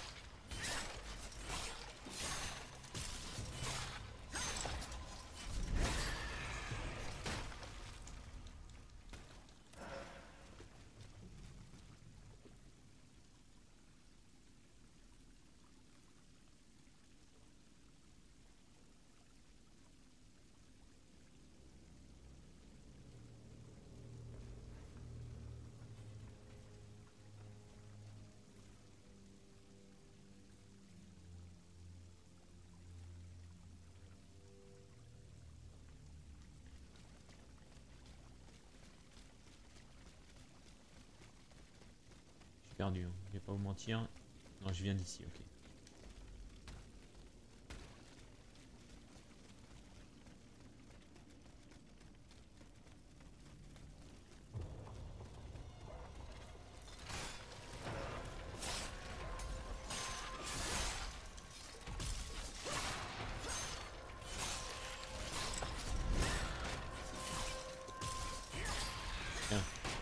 Perdu, hein. Je vais pas vous mentir. Non, je viens d'ici, ok. Tiens.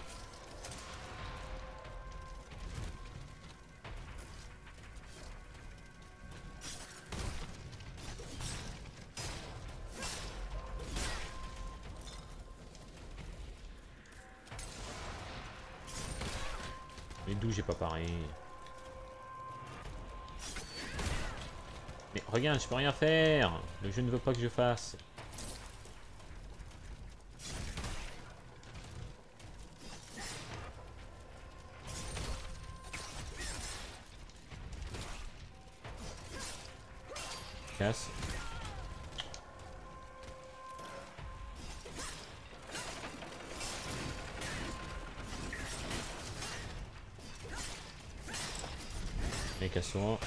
Mais d'où j'ai pas paré? Mais regarde, je peux rien faire. Le jeu ne veut pas que je fasse. Casse. Les cassons.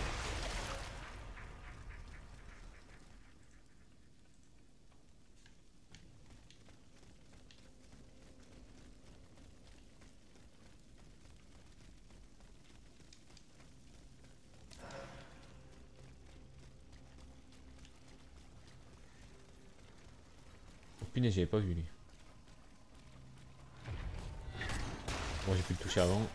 Oh punaise, j'avais pas vu lui. Bon, j'ai pu le toucher avant.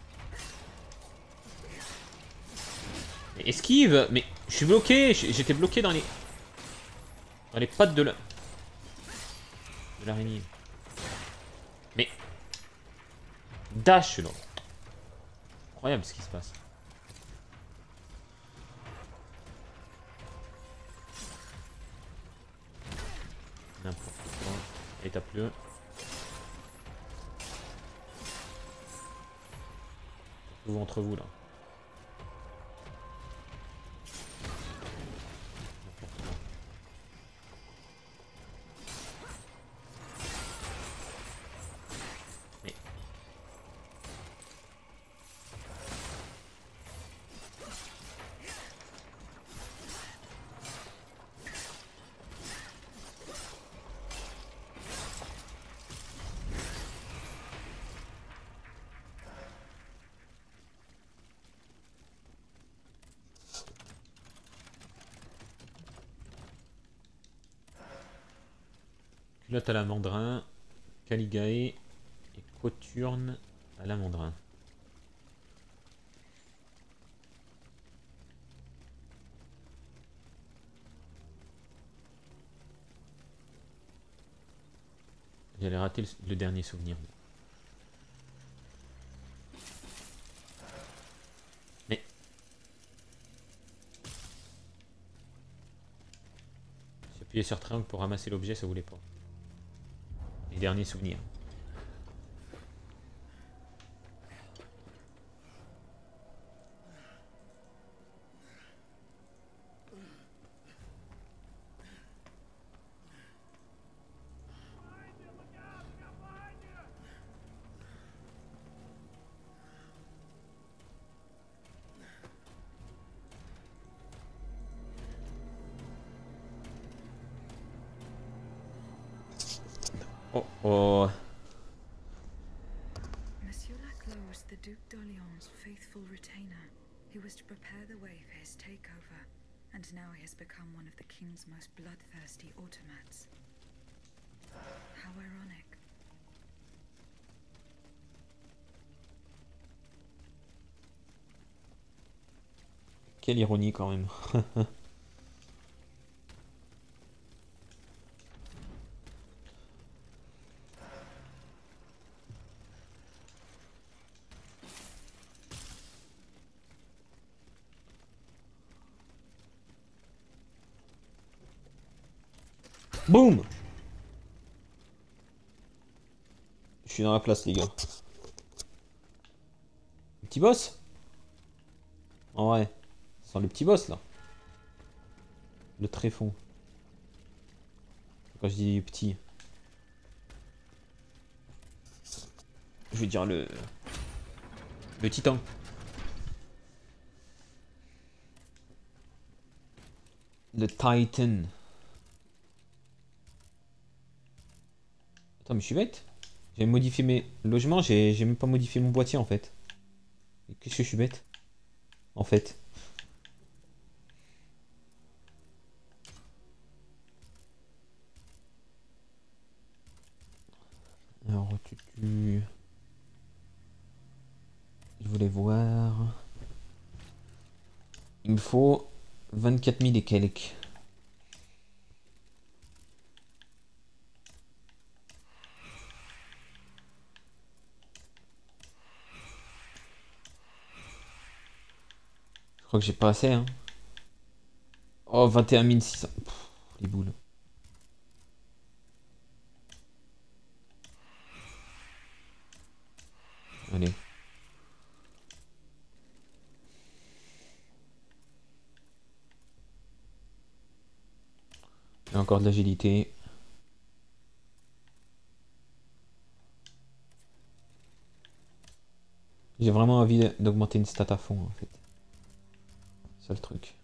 Mais esquive! Mais je suis bloqué! J'étais bloqué dans les pattes de l'araignée. Mais... Dash là! Incroyable ce qui se passe. N'importe quoi. Et tape-le. Vous entre vous là. Mais... Culotte à la mandrin, Caligae et Coturne à la mandrin. J'allais rater le dernier souvenir. Mais... J'ai appuyé sur triangle pour ramasser l'objet, ça voulait pas. Les derniers souvenirs. Oh oh. Monsieur Laclos was the Duc d'Orléans' faithful retainer. He was to prepare the way for his takeover, and now he has become one of the king's most bloodthirsty automats. How ironic. Quelle ironie quand même. Boum! Je suis dans la place, les gars. Le petit boss? En vrai. Ça sent le petit boss, là. Le tréfond. Quand je dis petit. Je veux dire le titan. Le Titan. Attends, mais je suis bête. J'ai modifié mes logements, j'ai même pas modifié mon boîtier en fait. Qu'est-ce que je suis bête? En fait. Alors, je voulais voir... Il me faut 24 000 et quelques. Je crois que j'ai pas assez, hein. Oh, 21 600. Pff, les boules. Allez. J'ai encore de l'agilité. J'ai vraiment envie d'augmenter une stat à fond, en fait. C'est ça le truc.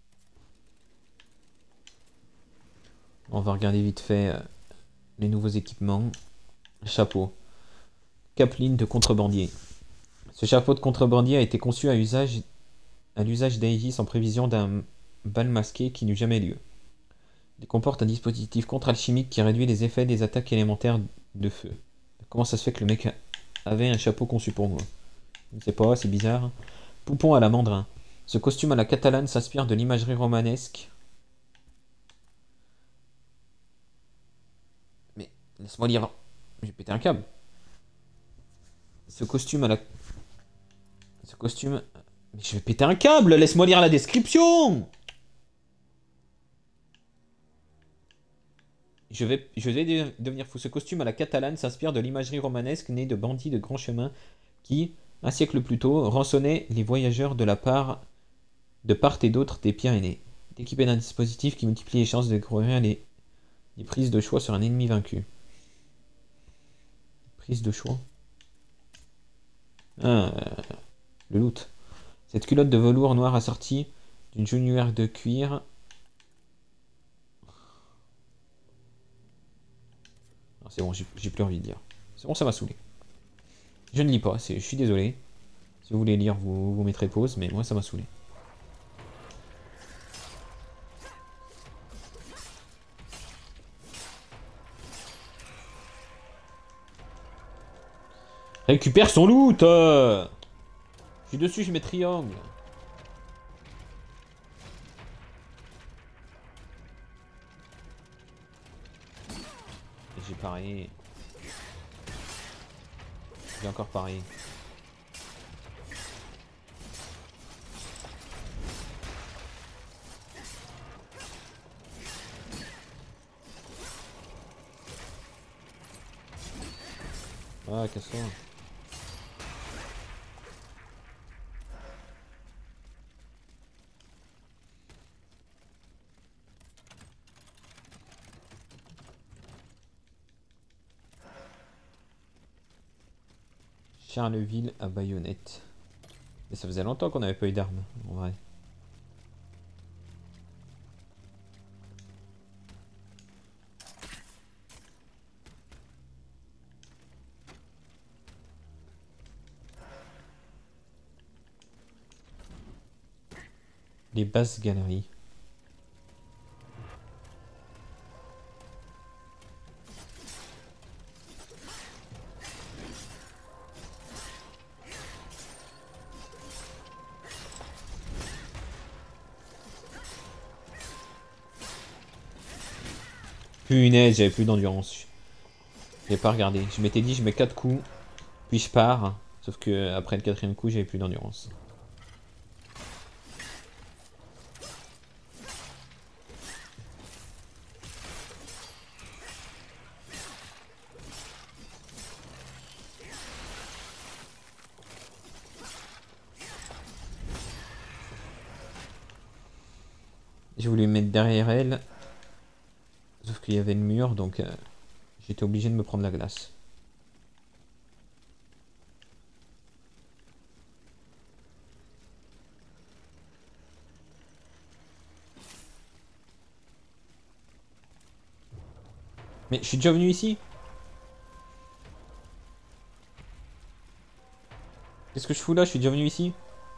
On va regarder vite fait les nouveaux équipements. Chapeau. Capeline de contrebandier. Ce chapeau de contrebandier a été conçu à l'usage d'Aegis en prévision d'un bal masqué qui n'eut jamais lieu. Il comporte un dispositif contre-alchimique qui réduit les effets des attaques élémentaires de feu. Comment ça se fait que le mec avait un chapeau conçu pour moi? Je ne sais pas, c'est bizarre. Poupon à la mandrin. Ce costume à la catalane s'inspire de l'imagerie romanesque. Mais laisse-moi lire. J'ai pété un câble. Ce costume à la... Ce costume... Mais je vais péter un câble. Laisse-moi lire la description. Je vais devenir fou. Ce costume à la catalane s'inspire de l'imagerie romanesque née de bandits de grand chemin qui, un siècle plus tôt, rançonnaient les voyageurs de part et d'autre des Pyrénées. Équipé d'un dispositif qui multiplie les chances de découvrir les prises de choix sur un ennemi vaincu. Prise de choix. Ah, le loot. Cette culotte de velours noir assortie d'une genouillère de cuir. C'est bon, j'ai plus envie de lire. C'est bon, ça m'a saoulé. Je ne lis pas, je suis désolé. Si vous voulez lire, vous mettrez pause, mais moi ça m'a saoulé. Récupère son loot. Je suis dessus, je mets triangle. J'ai paré. J'ai encore paré. Ah, casse-toi. Charleville à baïonnette. Et ça faisait longtemps qu'on n'avait pas eu d'armes, en vrai. Les basses galeries. Punaise, j'avais plus d'endurance. J'ai pas regardé. Je m'étais dit, je mets 4 coups, puis je pars. Sauf que après le 4e coup, j'avais plus d'endurance. J'ai voulu me mettre derrière elle. Sauf qu'il y avait le mur, donc j'étais obligé de me prendre la glace. Mais je suis déjà venu ici. Qu'est-ce que je fous là? Je suis déjà venu ici.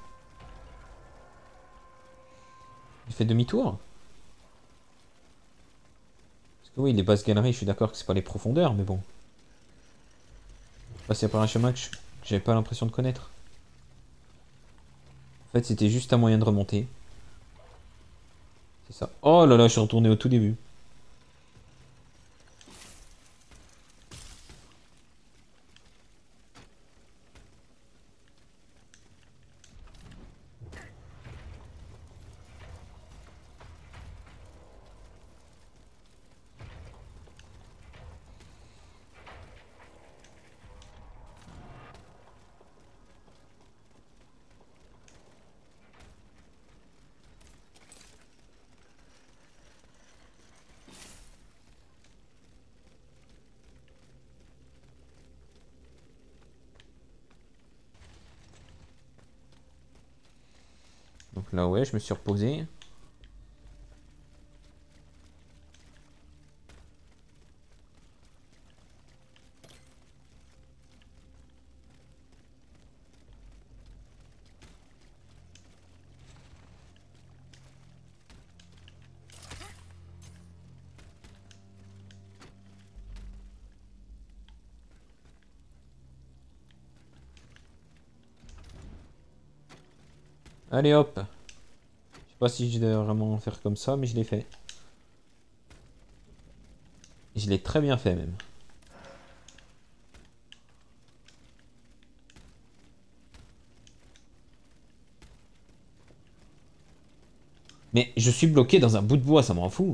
J'ai fait demi-tour. Parce que oui, les basses galeries, je suis d'accord que c'est pas les profondeurs, mais bon. Passer par un chemin que j'avais pas l'impression de connaître. En fait, c'était juste un moyen de remonter. C'est ça. Oh là là, je suis retourné au tout début. là, ouais, je me suis reposé. Allez hop. Je sais pas si je devais vraiment faire comme ça, mais je l'ai fait. Je l'ai très bien fait même. Mais je suis bloqué dans un bout de bois, ça m'en fout.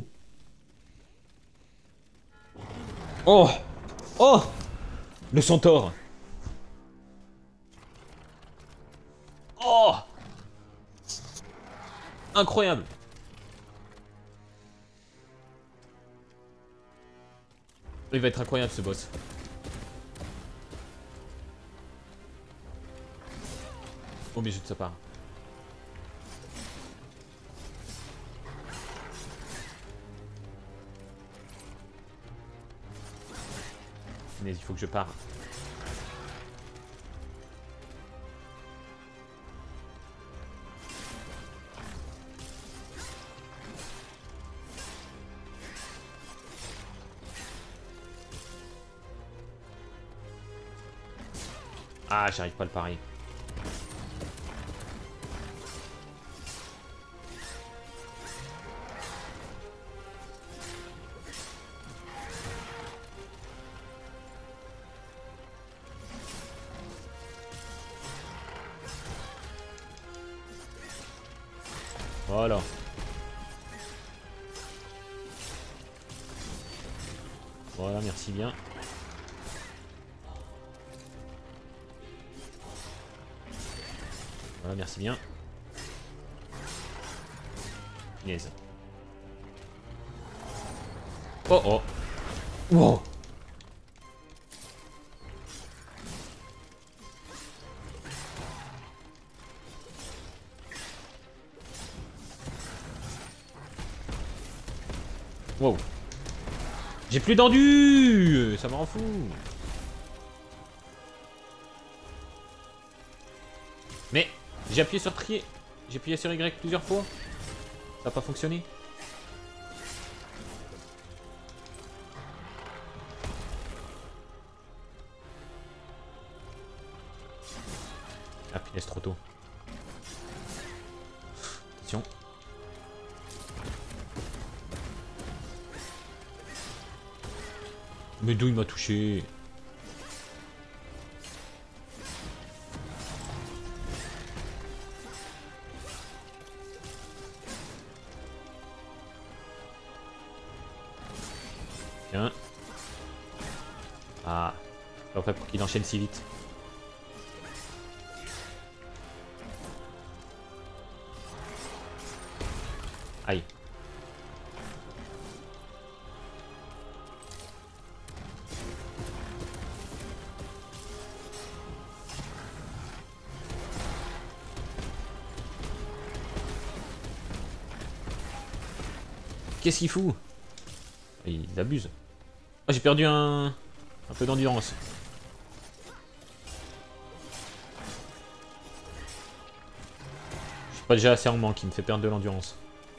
Oh! Oh! Le centaure! Oh! Incroyable! Il va être incroyable ce boss. Oh mais je de sa part. Mais il faut que je pars. Ah, j'arrive pas à le parer. Voilà. Voilà, merci bien. Voilà, merci bien. Punaise. Oh oh. Wow. Wow. J'ai plus d'endu. Ça m'en fout. Mais j'ai appuyé sur trier. J'ai appuyé sur Y plusieurs fois. Ça n'a pas fonctionné. Ah punaise, trop tôt. Attention. Mais d'où il m'a touché? Tiens. Ah. En fait, pour qu'il enchaîne si vite. Aïe. Qu'est-ce qu'il fout? Il abuse. Oh, j'ai perdu un peu d'endurance. Je suis pas déjà assez en manque, il me fait perdre de l'endurance.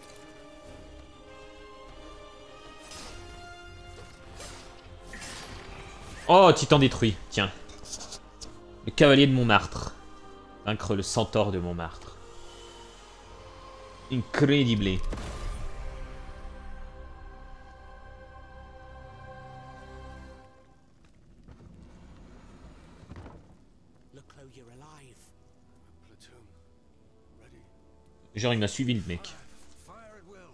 Oh, titan détruit, tiens. Le cavalier de Montmartre. Vaincre le centaure de Montmartre. Incredible. Leclos, you're alive. Platoon. Ready. Genre, il m'a suivi, le mec. Fire at will.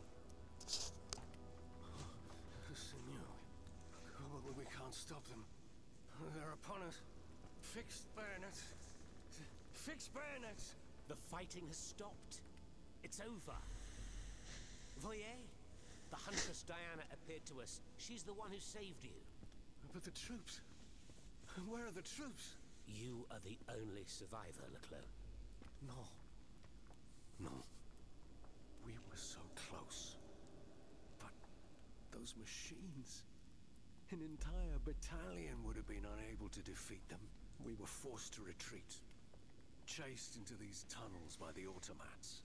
Signor. Oh, we can't stop them. They're upon us. Fixed bayonets. Fixed bayonets. The fighting has stopped. It's over. Voyez? The huntress Diana appeared to us. She's the one who saved you. But the troops. Where are the troops? You are the only survivor, Leclos. No. No. those machines. An entire battalion would have been unable to defeat them. We were forced to retreat, chased into these tunnels by the automats.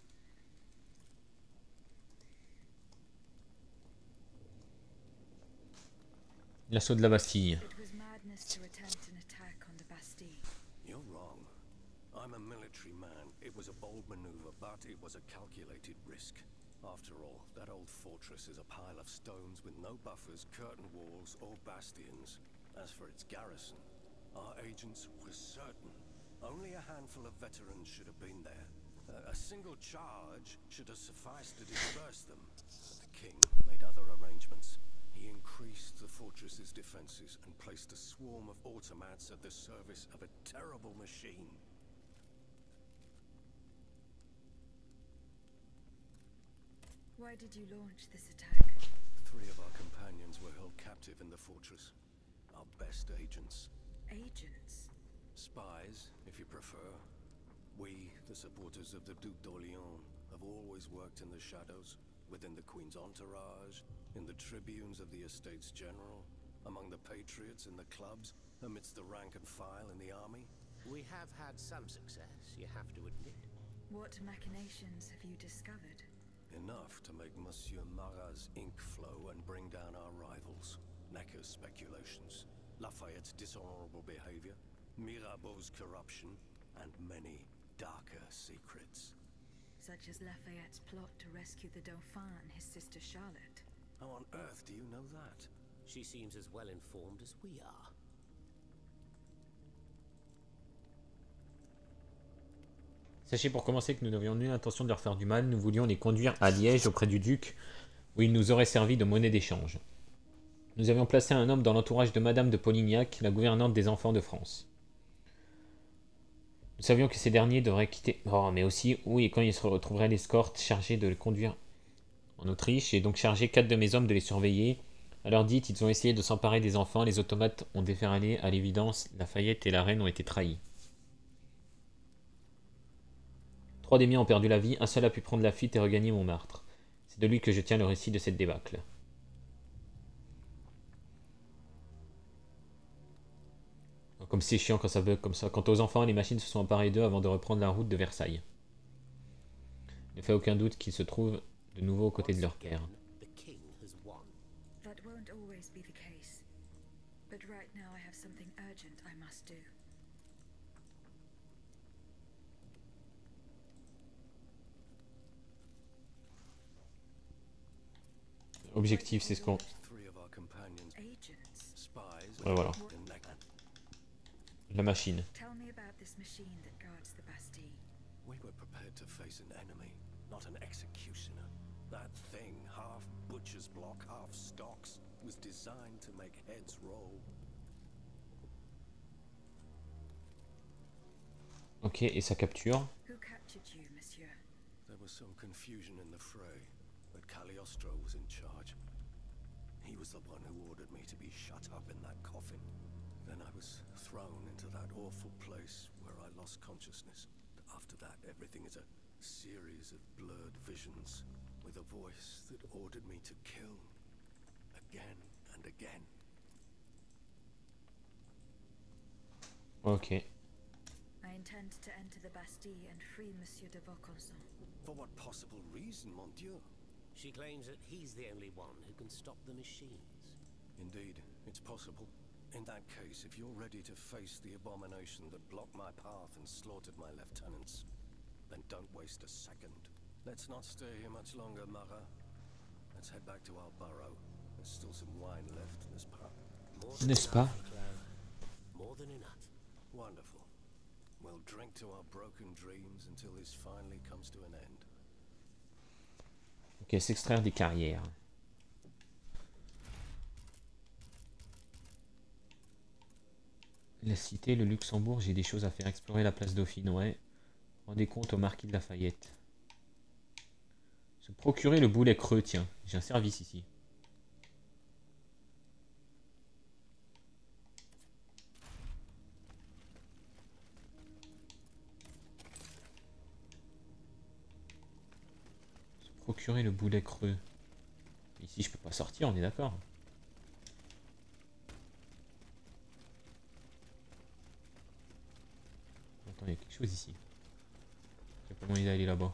L'assaut de la Bastille. It was madness to attempt an attack on the Bastille. You're wrong. I'm a military man. It was a bold maneuver, but it was a calculated risk. After all, that old fortress is a pile of stones with no buffers, curtain walls, or bastions. As for its garrison, our agents were certain. Only a handful of veterans should have been there. A single charge should have sufficed to disperse them. But the king made other arrangements. He increased the fortress's defenses and placed a swarm of automats at the service of a terrible machine. Why did you launch this attack? 3 of our companions were held captive in the fortress. Our best agents. Agents? Spies, if you prefer. We, the supporters of the Duc d'Orléans, have always worked in the shadows, within the Queen's entourage, in the tribunes of the Estates General, among the patriots in the clubs, amidst the rank and file in the army. We have had some success, you have to admit. What machinations have you discovered? Enough to make Monsieur Marat's ink flow and bring down our rivals. Necker's speculations, Lafayette's dishonorable behavior, Mirabeau's corruption, and many darker secrets. Such as Lafayette's plot to rescue the Dauphin and his sister Charlotte. How on earth do you know that? She seems as well informed as we are. Sachez pour commencer que nous n'avions nulle intention de leur faire du mal, nous voulions les conduire à Liège auprès du duc, où ils nous auraient servi de monnaie d'échange. Nous avions placé un homme dans l'entourage de Madame de Polignac, la gouvernante des enfants de France. Nous savions que ces derniers devraient quitter... Oh, mais aussi où et quand ils se retrouveraient l'escorte chargée de les conduire en Autriche. J'ai donc chargé 4 de mes hommes de les surveiller. À l'heure dite, ils ont essayé de s'emparer des enfants, les automates ont déferlé. À l'évidence, Lafayette et la reine ont été trahis. 3 des miens ont perdu la vie, un seul a pu prendre la fuite et regagner Montmartre. C'est de lui que je tiens le récit de cette débâcle. Comme c'est chiant quand ça bug comme ça. Quant aux enfants, les machines se sont emparées d'eux avant de reprendre la route de Versailles. Il ne fait aucun doute qu'ils se trouvent de nouveau aux côtés de leur père. That won't always be the case. But right now I have something urgent I must do. Objectif, c'est ce qu'on... 3 of our companions, Agents? spies, Ouais, voilà. and Necker. La machine. Tell me about this machine that guards the Bastille. We were prepared to face an enemy, not an executioner. That thing, half butcher's block, half stocks, was designed to make heads roll. Ok, et sa capture. Who captured you, monsieur? There was some confusion in the fray, but Cagliostro was in charge. He was the one who ordered me to be shut up in that coffin. Then I was thrown into that awful place where I lost consciousness. After that, everything is a series of blurred visions, with a voice that ordered me to kill, again and again. Ok. I intend to enter the Bastille and free Monsieur de Vaucanson. For what possible reason, mon Dieu? She claims that he's the only one who can stop the machines. Indeed, it's possible. In that case, if you're ready to face the abomination that blocked my path and slaughtered my lieutenants, then don't waste a second. Let's not stay here much longer, Marat. Let's head back to our burrow. There's still some wine left, n'est-ce pas? N'est-ce pas? More than enough. Wonderful. We'll drink to our broken dreams until this finally comes to an end. Ok, s'extraire des carrières. La cité, le Luxembourg, j'ai des choses à faire. Explorer la place Dauphine, ouais. Rendez compte au marquis de Lafayette. Se procurer le boulet creux, tiens. J'ai un service ici. Se procurer le boulet creux. Ici. Ici, je peux pas sortir, on est d'accord. Attends, il y a quelque chose ici. Je sais pas moyen d'aller là-bas.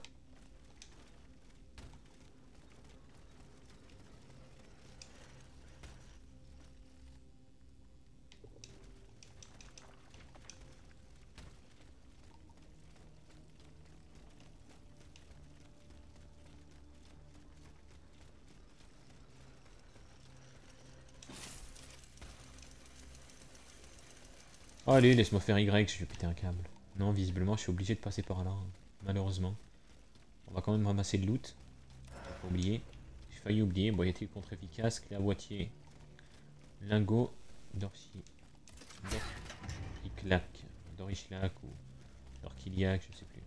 Oh, allez, laisse-moi faire Y, je vais péter un câble. Non, visiblement, je suis obligé de passer par là, hein, malheureusement. On va quand même ramasser le loot. Faut pas oublier. J'ai failli oublier. Boîtier contre-efficace, clé à boîtier. Lingot d'orchi. Doriclac. Dorichlac ou Dorkiliac, je sais plus.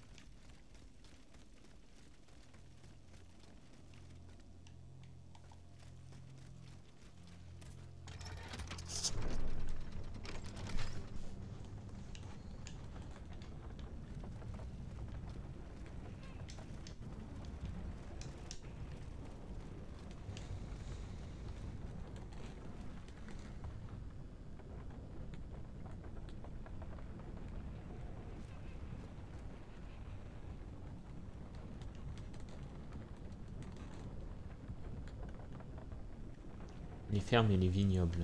Les fermes et les vignobles.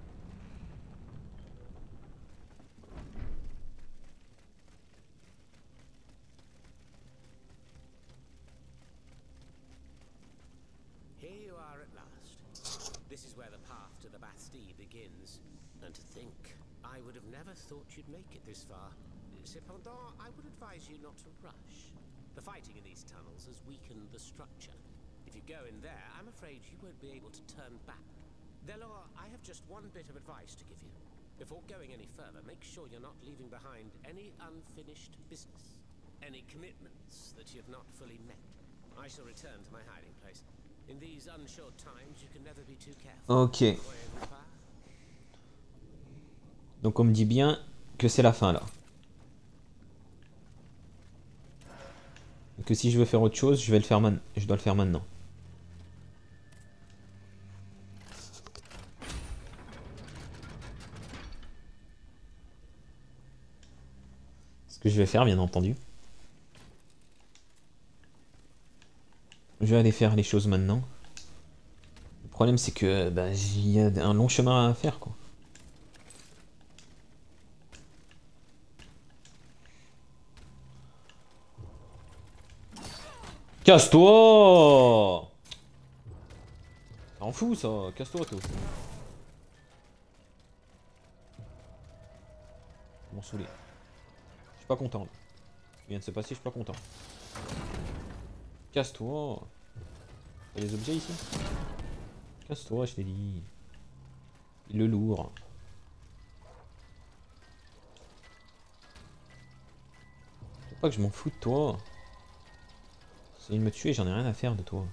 Here you are at last. This is where the path to the Bastille begins. And to think, I would have never thought you'd make it this far. Cependant, I would advise you not to rush. The fighting in these tunnels has weakened the structure. If you go in there, I'm afraid you won't be able to turn back. Delor, I have just one bit of advice to give you. Before going any further, make sure you're not leaving behind any unfinished business. Any commitments that you've not fully met. I shall return to my hiding place. In these unsure times, you can never be too careful. Ok. Donc on me dit bien que c'est la fin là. Et que si je veux faire autre chose, je dois le faire maintenant. Ce que je vais faire, bien entendu. Je vais aller faire les choses maintenant. Le problème c'est que bah, il y a un long chemin à faire quoi. Casse-toi! Ça en fout ça, casse-toi toi. Bon saoulé. Je suis pas content. Ce qui vient de se passer, je suis pas content. Casse-toi. Y'a des objets ici? Casse-toi, je t'ai dit. Le lourd. Faut pas que je m'en fous de toi. Essaye de me tuer, j'en ai rien à faire de toi.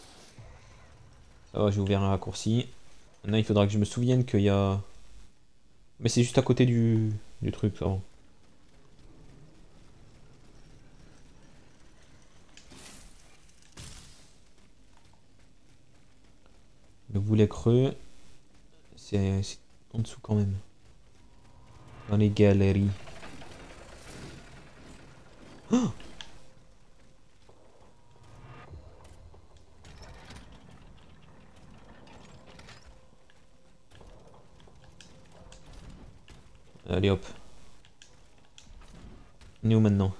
Ça va, j'ai ouvert un raccourci. Maintenant, il faudra que je me souvienne qu'il y a... Mais c'est juste à côté du truc, ça va. Le boulet creux, c'est en dessous quand même. Dans les galeries. Oh! Allez hop. On est où maintenant?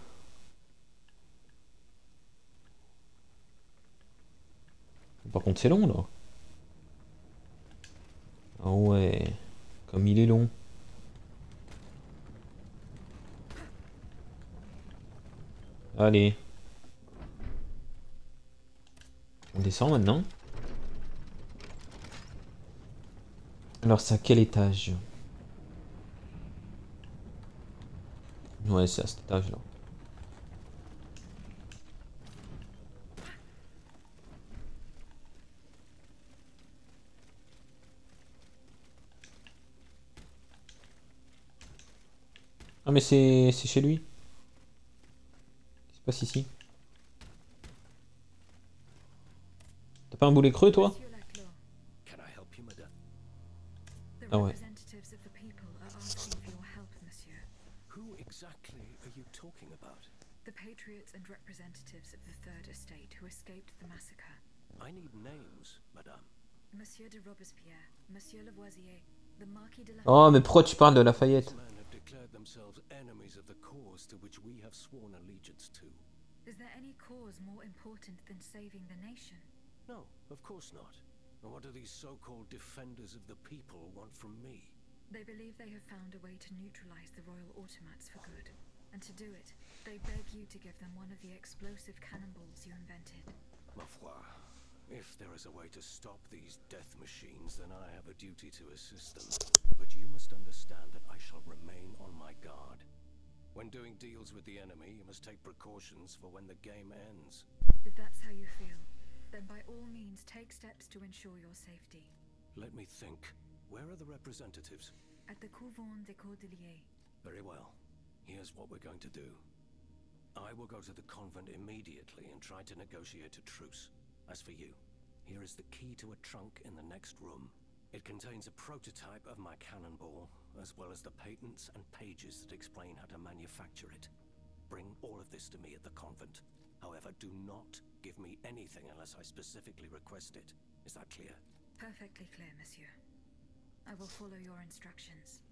Par contre c'est long là. Ah ouais. Comme il est long. Allez. On descend maintenant. Alors c'est à quel étage? Ouais, c'est à cet étage là. Ah mais c'est chez lui. Qu'est-ce qui se passe ici? T'as pas un boulet creux, toi? Monsieur Laclos, Can I help you, madame? the Ah ouais. representatives of the people are asking for your help, monsieur. Who exactly are you talking about? The patriots and representatives of the Third Estate who escaped the massacre. I need names, madame. Monsieur de Robespierre, Monsieur Lavoisier, the Marquis de Oh, Lafayette. mais pourquoi tu parles de Lafayette? These men have declared themselves enemies of the cause to which we have sworn allegiance to. Is there any cause more important than saving the nation? No, of course not. And what do these so-called defenders of the people want from me? They believe they have found a way to neutralize the royal automats for good. And to do it, they beg you to give them one of the explosive cannonballs you invented. Ma foi, if there is a way to stop these death machines, then I have a duty to assist them. But you must understand that I shall remain on my guard. When doing deals with the enemy, you must take precautions for when the game ends. If that's how you feel, then by all means take steps to ensure your safety. Let me think. Where are the representatives? At the Couvent des Cordeliers. Very well. Here's what we're going to do. I will go to the convent immediately and try to negotiate a truce. As for you, here is the key to a trunk in the next room. It contains a prototype of my cannonball, as well as the patents and pages that explain how to manufacture it. Bring all of this to me at the convent. However, do not give me anything unless I specifically request it. Is that clear? Perfectly clear, monsieur. I will follow your instructions.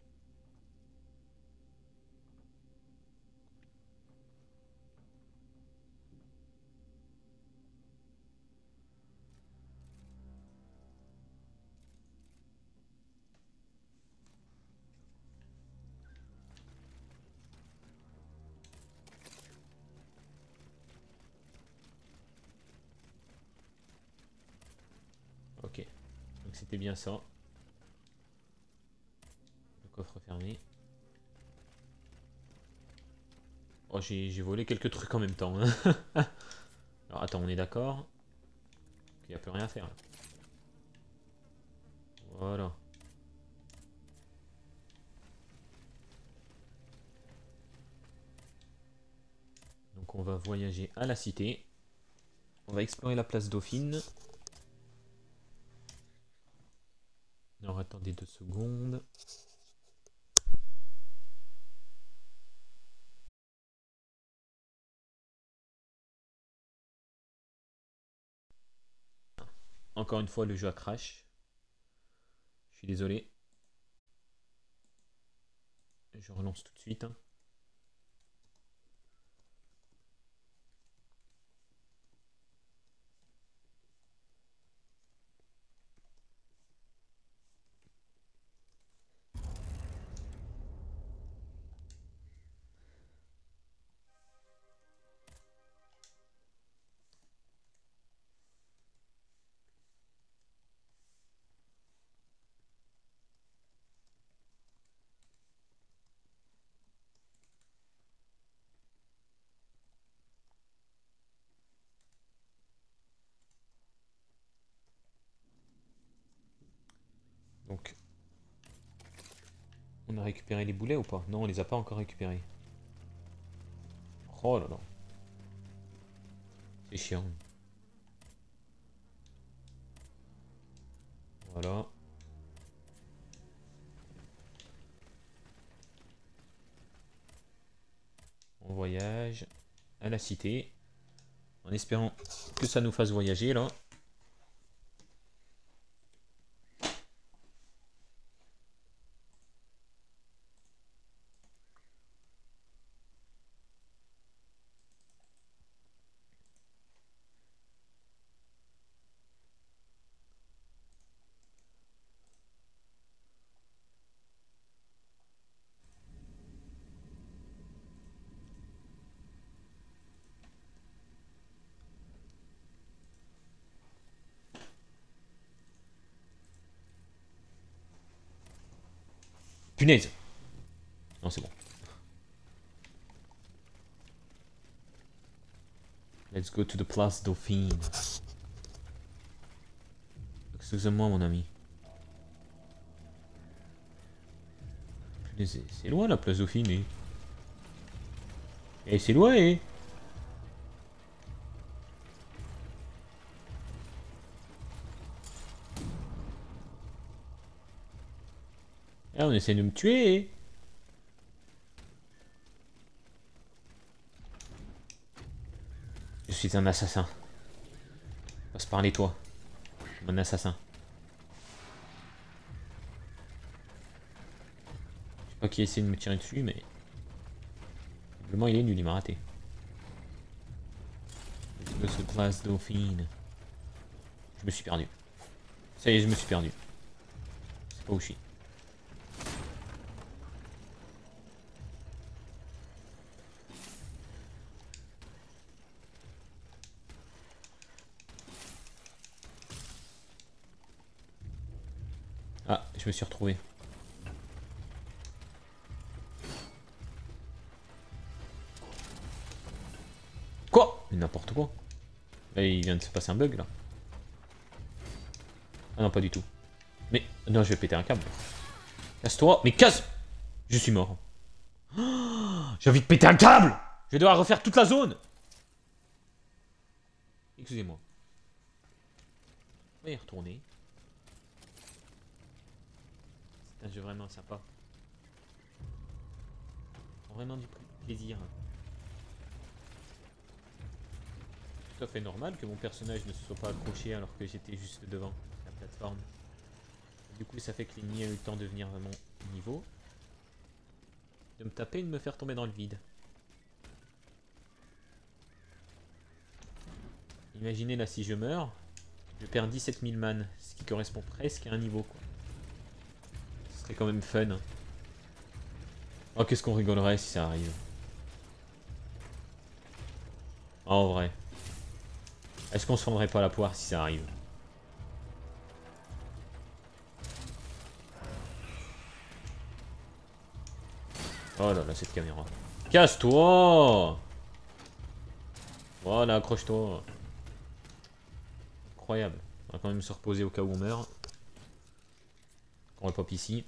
Ok. Donc c'était bien ça. Le coffre fermé. Oh, j'ai volé quelques trucs en même temps. Hein. Alors attends, on est d'accord. Il n'y a plus rien à faire. Là. Voilà. Donc on va voyager à la cité. On va explorer la place Dauphine. Alors attendez 2 secondes. Encore une fois le jeu a crash. Je suis désolé. Je relance tout de suite. Hein. Donc, on a récupéré les boulets ou pas? Non, on les a pas encore récupérés. Oh là là. C'est chiant. Voilà. On voyage à la cité. En espérant que ça nous fasse voyager là. Punaise! Non, c'est bon. Let's go to the place Dauphine. Excusez-moi, mon ami. Punaise, c'est loin la place Dauphine. Eh, c'est loin, eh! on essaie de me tuer. Je suis un assassin. Passe par les toits. Mon assassin. Je sais pas qui essaie de me tirer dessus, mais... Visiblement, il est nul, il m'a raté. Je se place Dauphine. Je me suis perdu. Ça y est, je me suis perdu. Je sais pas où je suis. Ah, je me suis retrouvé. Quoi? Mais n'importe quoi. Là, il vient de se passer un bug là. Ah non, pas du tout. Mais non, je vais péter un câble. Casse-toi, mais casse! Je suis mort. Oh, j'ai envie de péter un câble! Je vais devoir refaire toute la zone! Excusez-moi. On va y retourner. C'est un jeu vraiment sympa. Vraiment du plaisir. Tout à fait normal que mon personnage ne se soit pas accroché alors que j'étais juste devant la plateforme. Du coup, ça fait que l'ennemi a eu le temps de venir à mon niveau, de me taper et de me faire tomber dans le vide. Imaginez là, si je meurs, je perds 17 000 man, ce qui correspond presque à un niveau, quoi. Ce serait quand même fun. Oh, qu'est-ce qu'on rigolerait si ça arrive. Oh, en vrai. Est-ce qu'on se fendrait pas la poire si ça arrive? Oh là là, cette caméra. Casse-toi! Voilà, accroche-toi. Incroyable. On va quand même se reposer au cas où on meurt. On va pop ici.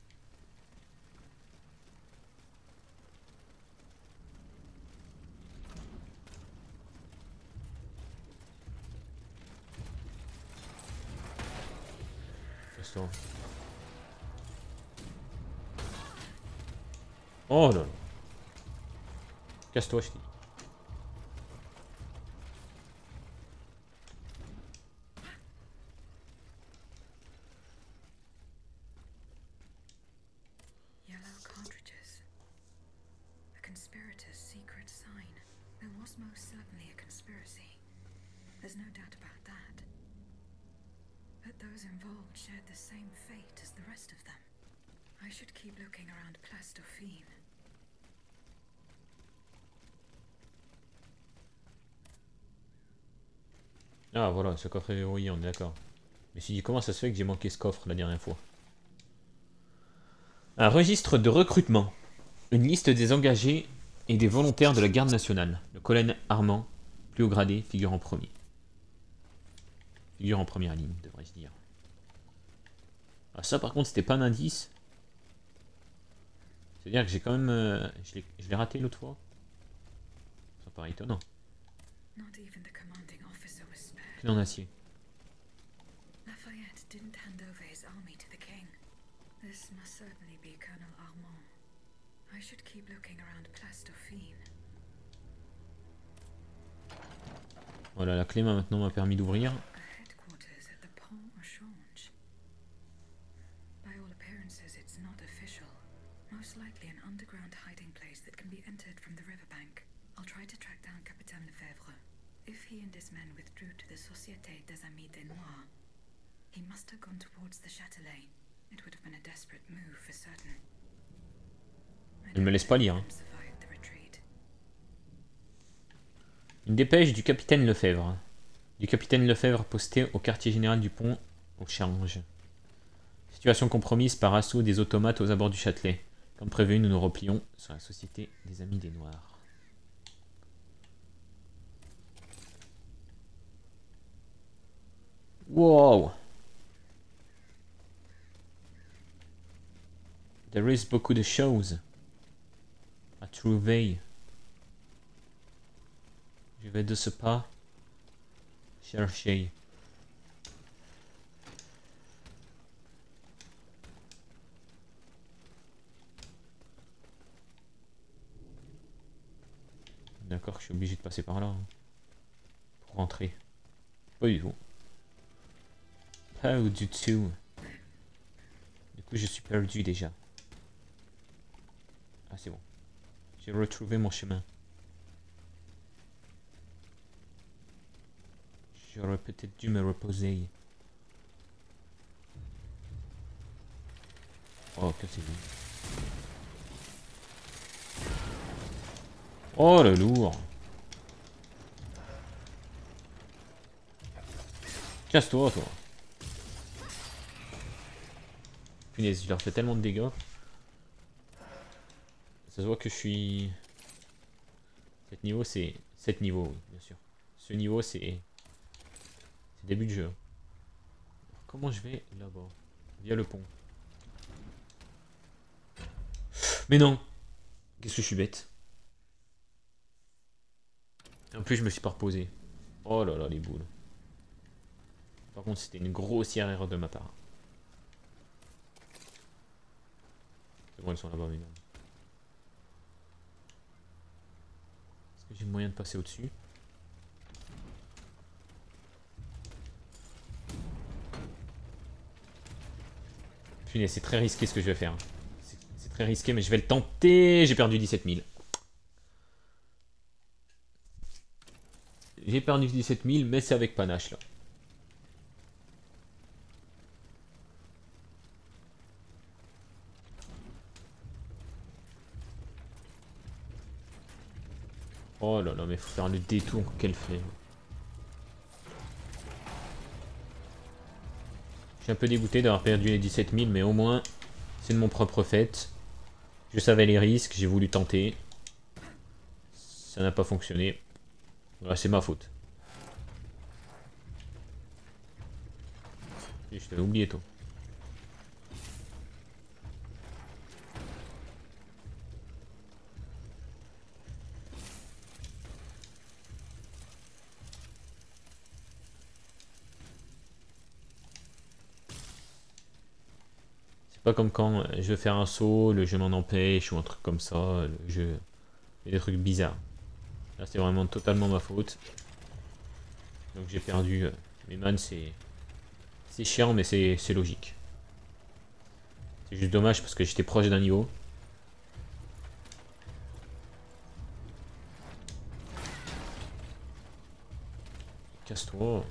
Casse-toi. Oh là là. Casse-toi, je dis. Yellow cartridges. A conspirator's secret sign. There was most certainly a conspiracy. There's no doubt about that. But those involved shared the same fate as the rest of them. I should keep looking around Place Dauphine. Ah voilà, ce coffre est verrouillé, on est d'accord. Je me suis dit, comment ça se fait que j'ai manqué ce coffre la dernière fois? Un registre de recrutement. Une liste des engagés et des volontaires de la garde nationale. Le colonel Armand, plus haut gradé, figure en premier. Figure en première ligne, devrais-je dire. Ah, ça par contre, c'était pas un indice. C'est-à-dire que j'ai quand même... je l'ai raté l'autre fois. Ça paraît étonnant. Not even the commanding officer was spared. Clé en acier. Lafayette didn't hand over his army to the king. This must certainly be Colonel Armand. I should keep looking around Place Dauphine. Voilà, la clé maintenant m'a permis d'ouvrir. A headquarters at the Pont au Change. By all appearances, it's not official. Most likely an underground hiding place that can be entered from the riverbank. I'll try to track down Capitaine Lefebvre. If he and his men withdrew to the Société des Amis des Noirs, he must have gone towards the Châtelet. It would have been a desperate move for certain. Il me laisse pas lire. Hein. Survived the retreat. Une dépêche du capitaine Lefebvre. Du capitaine Lefebvre posté au quartier général du pont au Change. Situation compromise par assaut des automates aux abords du Châtelet. Comme prévu, nous nous replions sur la Société des Amis des Noirs. Wow! There is beaucoup de choses à trouver. Je vais de ce pas chercher. D'accord que je suis obligé de passer par là. Hein, pour rentrer. Pas du tout. Pas du tout. Du coup, je suis perdu déjà. Ah, c'est bon. J'ai retrouvé mon chemin. J'aurais peut-être dû me reposer. Oh, que c'est bon. Oh, le lourd. Casse-toi, toi. Punaise, je leur fais tellement de dégâts. Ça se voit que je suis... Cet niveau, c'est... Cet niveau, oui, bien sûr. Ce niveau, c'est... C'est début de jeu. Alors, comment je vais là-bas? Via le pont. Mais non! Qu'est-ce que je suis bête. En plus, je me suis pas reposé. Oh là là, les boules. Par contre, c'était une grossière erreur de ma part. C'est bon, elles sont là-bas, mais non. Est-ce que j'ai moyen de passer au-dessus? Punaise, c'est très risqué ce que je vais faire. C'est très risqué, mais je vais le tenter. J'ai perdu 17 000. J'ai perdu 17 000, mais c'est avec panache, là. Oh là là, mais faut faire le détour qu'elle fait. Je suis un peu dégoûté d'avoir perdu les 17 000, mais au moins, c'est de mon propre fait. Je savais les risques, j'ai voulu tenter. Ça n'a pas fonctionné. Voilà, c'est ma faute. Et je t'avais oublié, toi. Pas comme quand je veux faire un saut, le jeu m'en empêche ou un truc comme ça, le jeu... Il y a des trucs bizarres. Là c'est vraiment totalement ma faute. Donc j'ai perdu mes man, c'est chiant mais c'est logique. C'est juste dommage parce que j'étais proche d'un niveau. Casse-toi.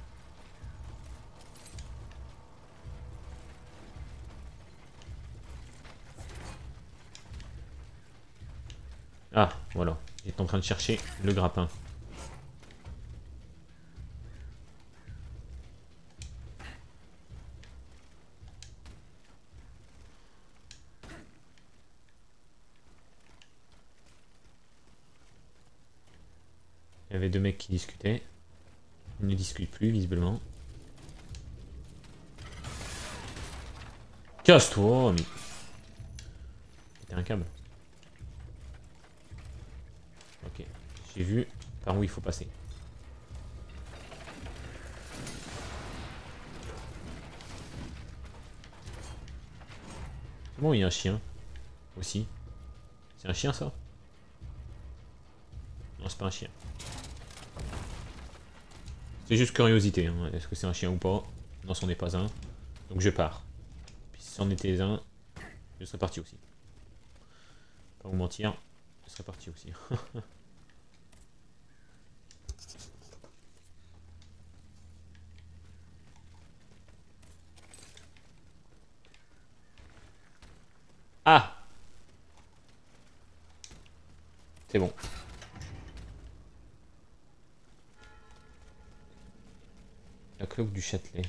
Ah, voilà. Il est en train de chercher le grappin. Il y avait deux mecs qui discutaient. Ils ne discutent plus, visiblement. Casse-toi, mais... T'es un câble. Ok, j'ai vu par où il faut passer. Bon, il y a un chien aussi. C'est un chien ça? Non, c'est pas un chien. C'est juste curiosité. Hein. Est-ce que c'est un chien ou pas? Non, c'en est pas un. Donc je pars. Puis si c'en était un, je serais parti aussi. Pas vous mentir, je serais parti aussi. Ah! C'est bon. La cloque du Châtelet.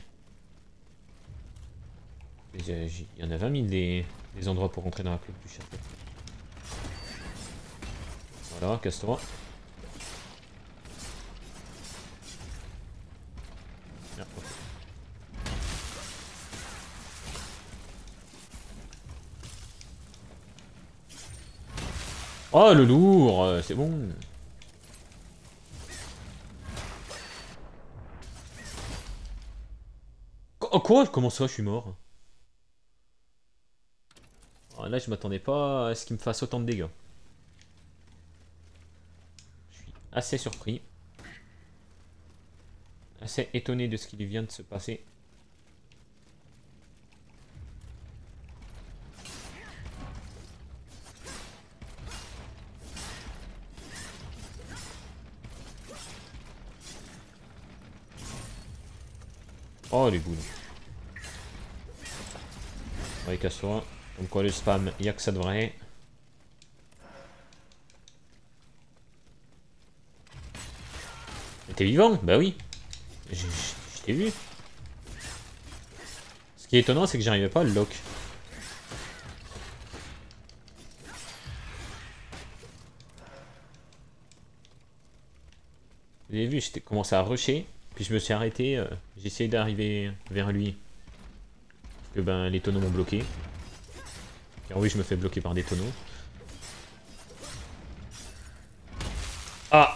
Il y en a 20 000 des endroits pour rentrer dans la cloque du Châtelet. Voilà, casse-toi. Ah, ok. Oh le lourd, c'est bon. Oh quoi? Comment ça je suis mort? Oh, là je m'attendais pas à ce qu'il me fasse autant de dégâts. Je suis assez surpris. Assez étonné de ce qui vient de se passer. Oh les boules. Ouais, casse-toi. Comme quoi le spam, il n'y a que ça de vrai. Mais t'es vivant? Bah oui. Je t'ai vu. Ce qui est étonnant, c'est que j'arrivais pas à le lock. Vous avez vu, j'étais commencé à rusher. Puis je me suis arrêté. J'ai essayé d'arriver vers lui. Parce que ben, les tonneaux m'ont bloqué. Car oui, je me fais bloquer par des tonneaux. Ah!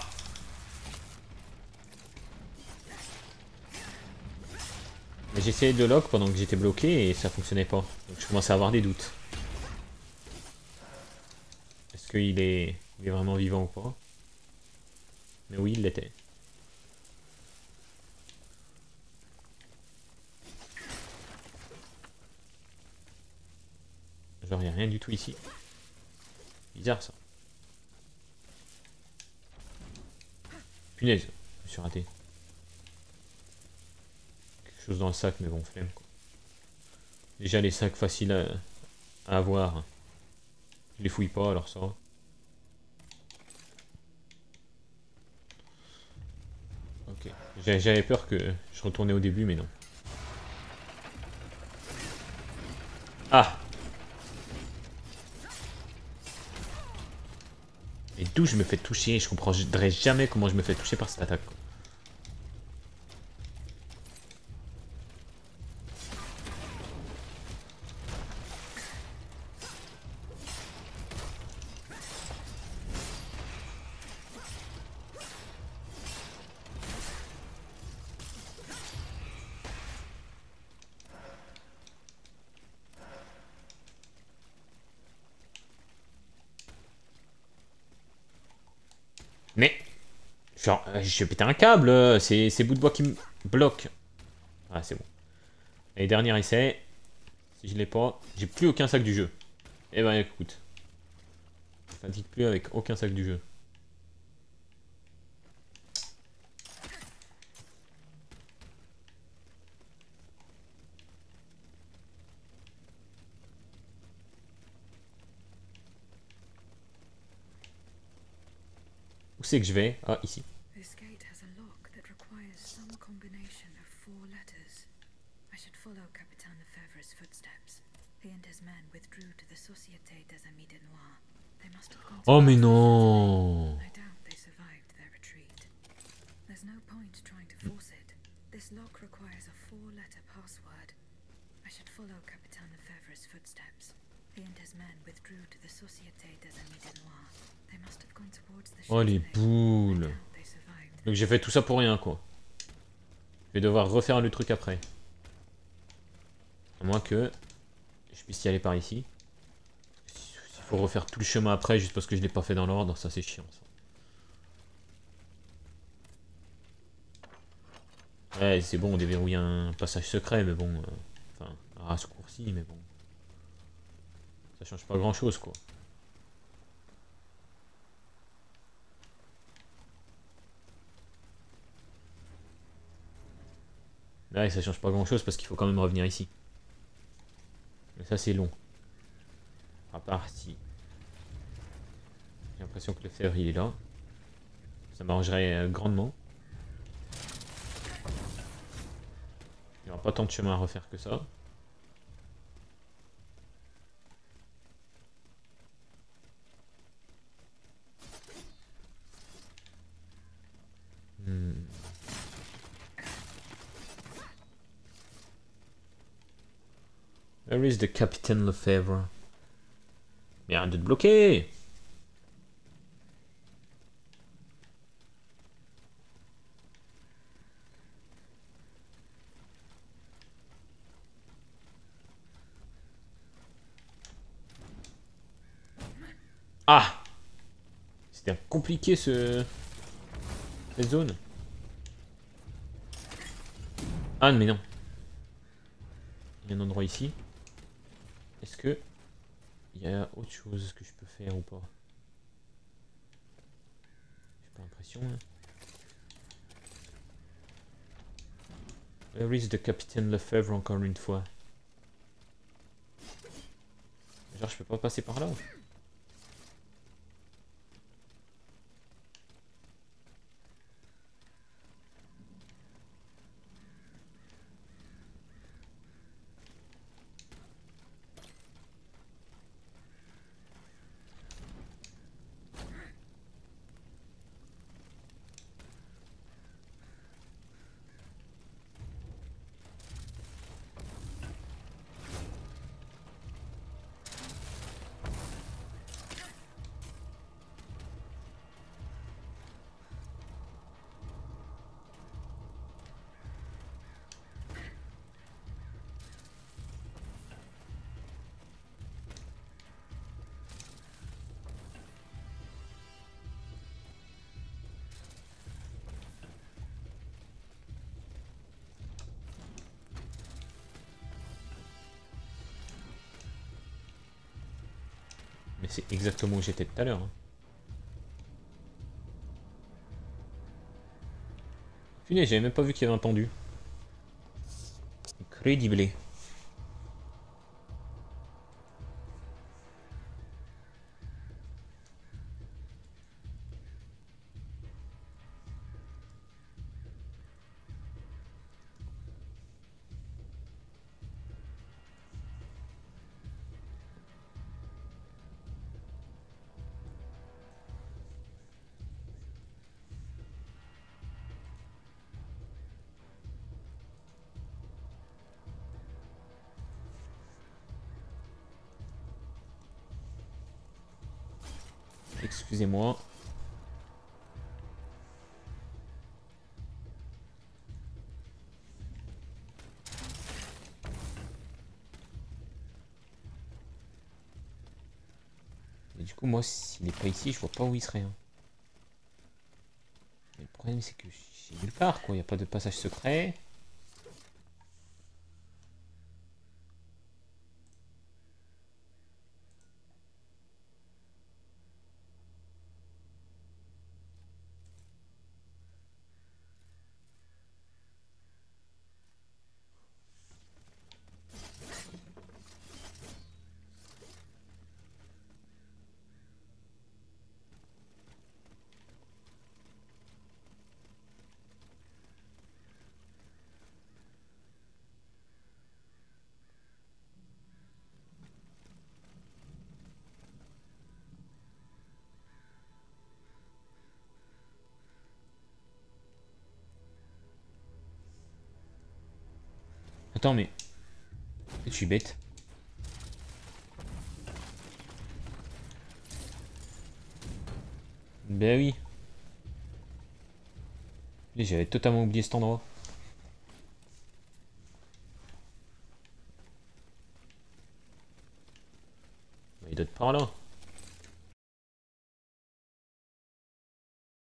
Mais j'ai essayé de lock pendant que j'étais bloqué et ça fonctionnait pas. Donc je commençais à avoir des doutes. Est-ce qu'il est vraiment vivant ou pas? Mais oui, il l'était. Genre, il n'y a rien du tout ici. Bizarre ça. Punaise, je me suis raté. Quelque chose dans le sac, mais bon, flemme quoi. Déjà les sacs faciles à avoir. Je les fouille pas, alors ça va. Ok. J'avais peur que je retournais au début, mais non. Ah! Et d'où je me fais toucher? Je comprendrai jamais comment je me fais toucher par cette attaque. Quoi. Mais, genre, je vais péter un câble, c'est ces bouts de bois qui me bloquent. Ah, c'est bon. Et dernier essai. Si je l'ai pas, j'ai plus aucun sac du jeu. Eh ben écoute. Je fatigue plus avec aucun sac du jeu. Où c'est que je vais? Ah, ici. This gate has a lock that requires some combination of 4 letters. I should follow Capitaine Lefebvre's footsteps. He and his men withdrew to the Société des Amis de Noir. They must have gone to Oh mais non! I doubt they survived their retreat. There's no point trying to force it. This lock requires a 4-letter password. I should follow Capitaine Lefebvre's footsteps. He and his men withdrew to the Société des Amis de Noir. They must have gone towards the Oh les Châtelet. boules! I doubt they survived. Donc j'ai fait tout ça pour rien quoi. Je vais devoir refaire le truc après. À moins que je puisse y aller par ici. S'il faut refaire tout le chemin après juste parce que je l'ai pas fait dans l'ordre, ça c'est chiant ça. Ouais, c'est bon, on déverrouille un passage secret, mais bon. Enfin, un raccourci, mais bon. Ça change pas grand chose quoi. Là, ça change pas grand chose parce qu'il faut quand même revenir ici. Mais ça c'est long. À part si. J'ai l'impression que le fer il est là. Ça m'arrangerait grandement. Il n'y aura pas tant de chemin à refaire que ça. Where is the Capitaine Lefebvre? Mais arrête de te bloquer! Ah! C'était compliqué ce... les zones. Ah mais non. Il y a un endroit ici. Est-ce que il y a autre chose que je peux faire ou pas? J'ai pas l'impression. Hein. Where is the Capitaine Lefebvre encore une fois? Genre je peux pas passer par là. Mais c'est exactement où j'étais tout à l'heure. Hein. Punaise, j'avais même pas vu qu'il y avait un pendu. Incredible. Excusez-moi. Et du coup, moi, s'il est pas ici, je vois pas où il serait. Hein. Mais le problème, c'est que j'ai nulle part, quoi. Il n'y a pas de passage secret. Attends, mais... Je suis bête. Ben oui. J'avais totalement oublié cet endroit. Il doit être par là.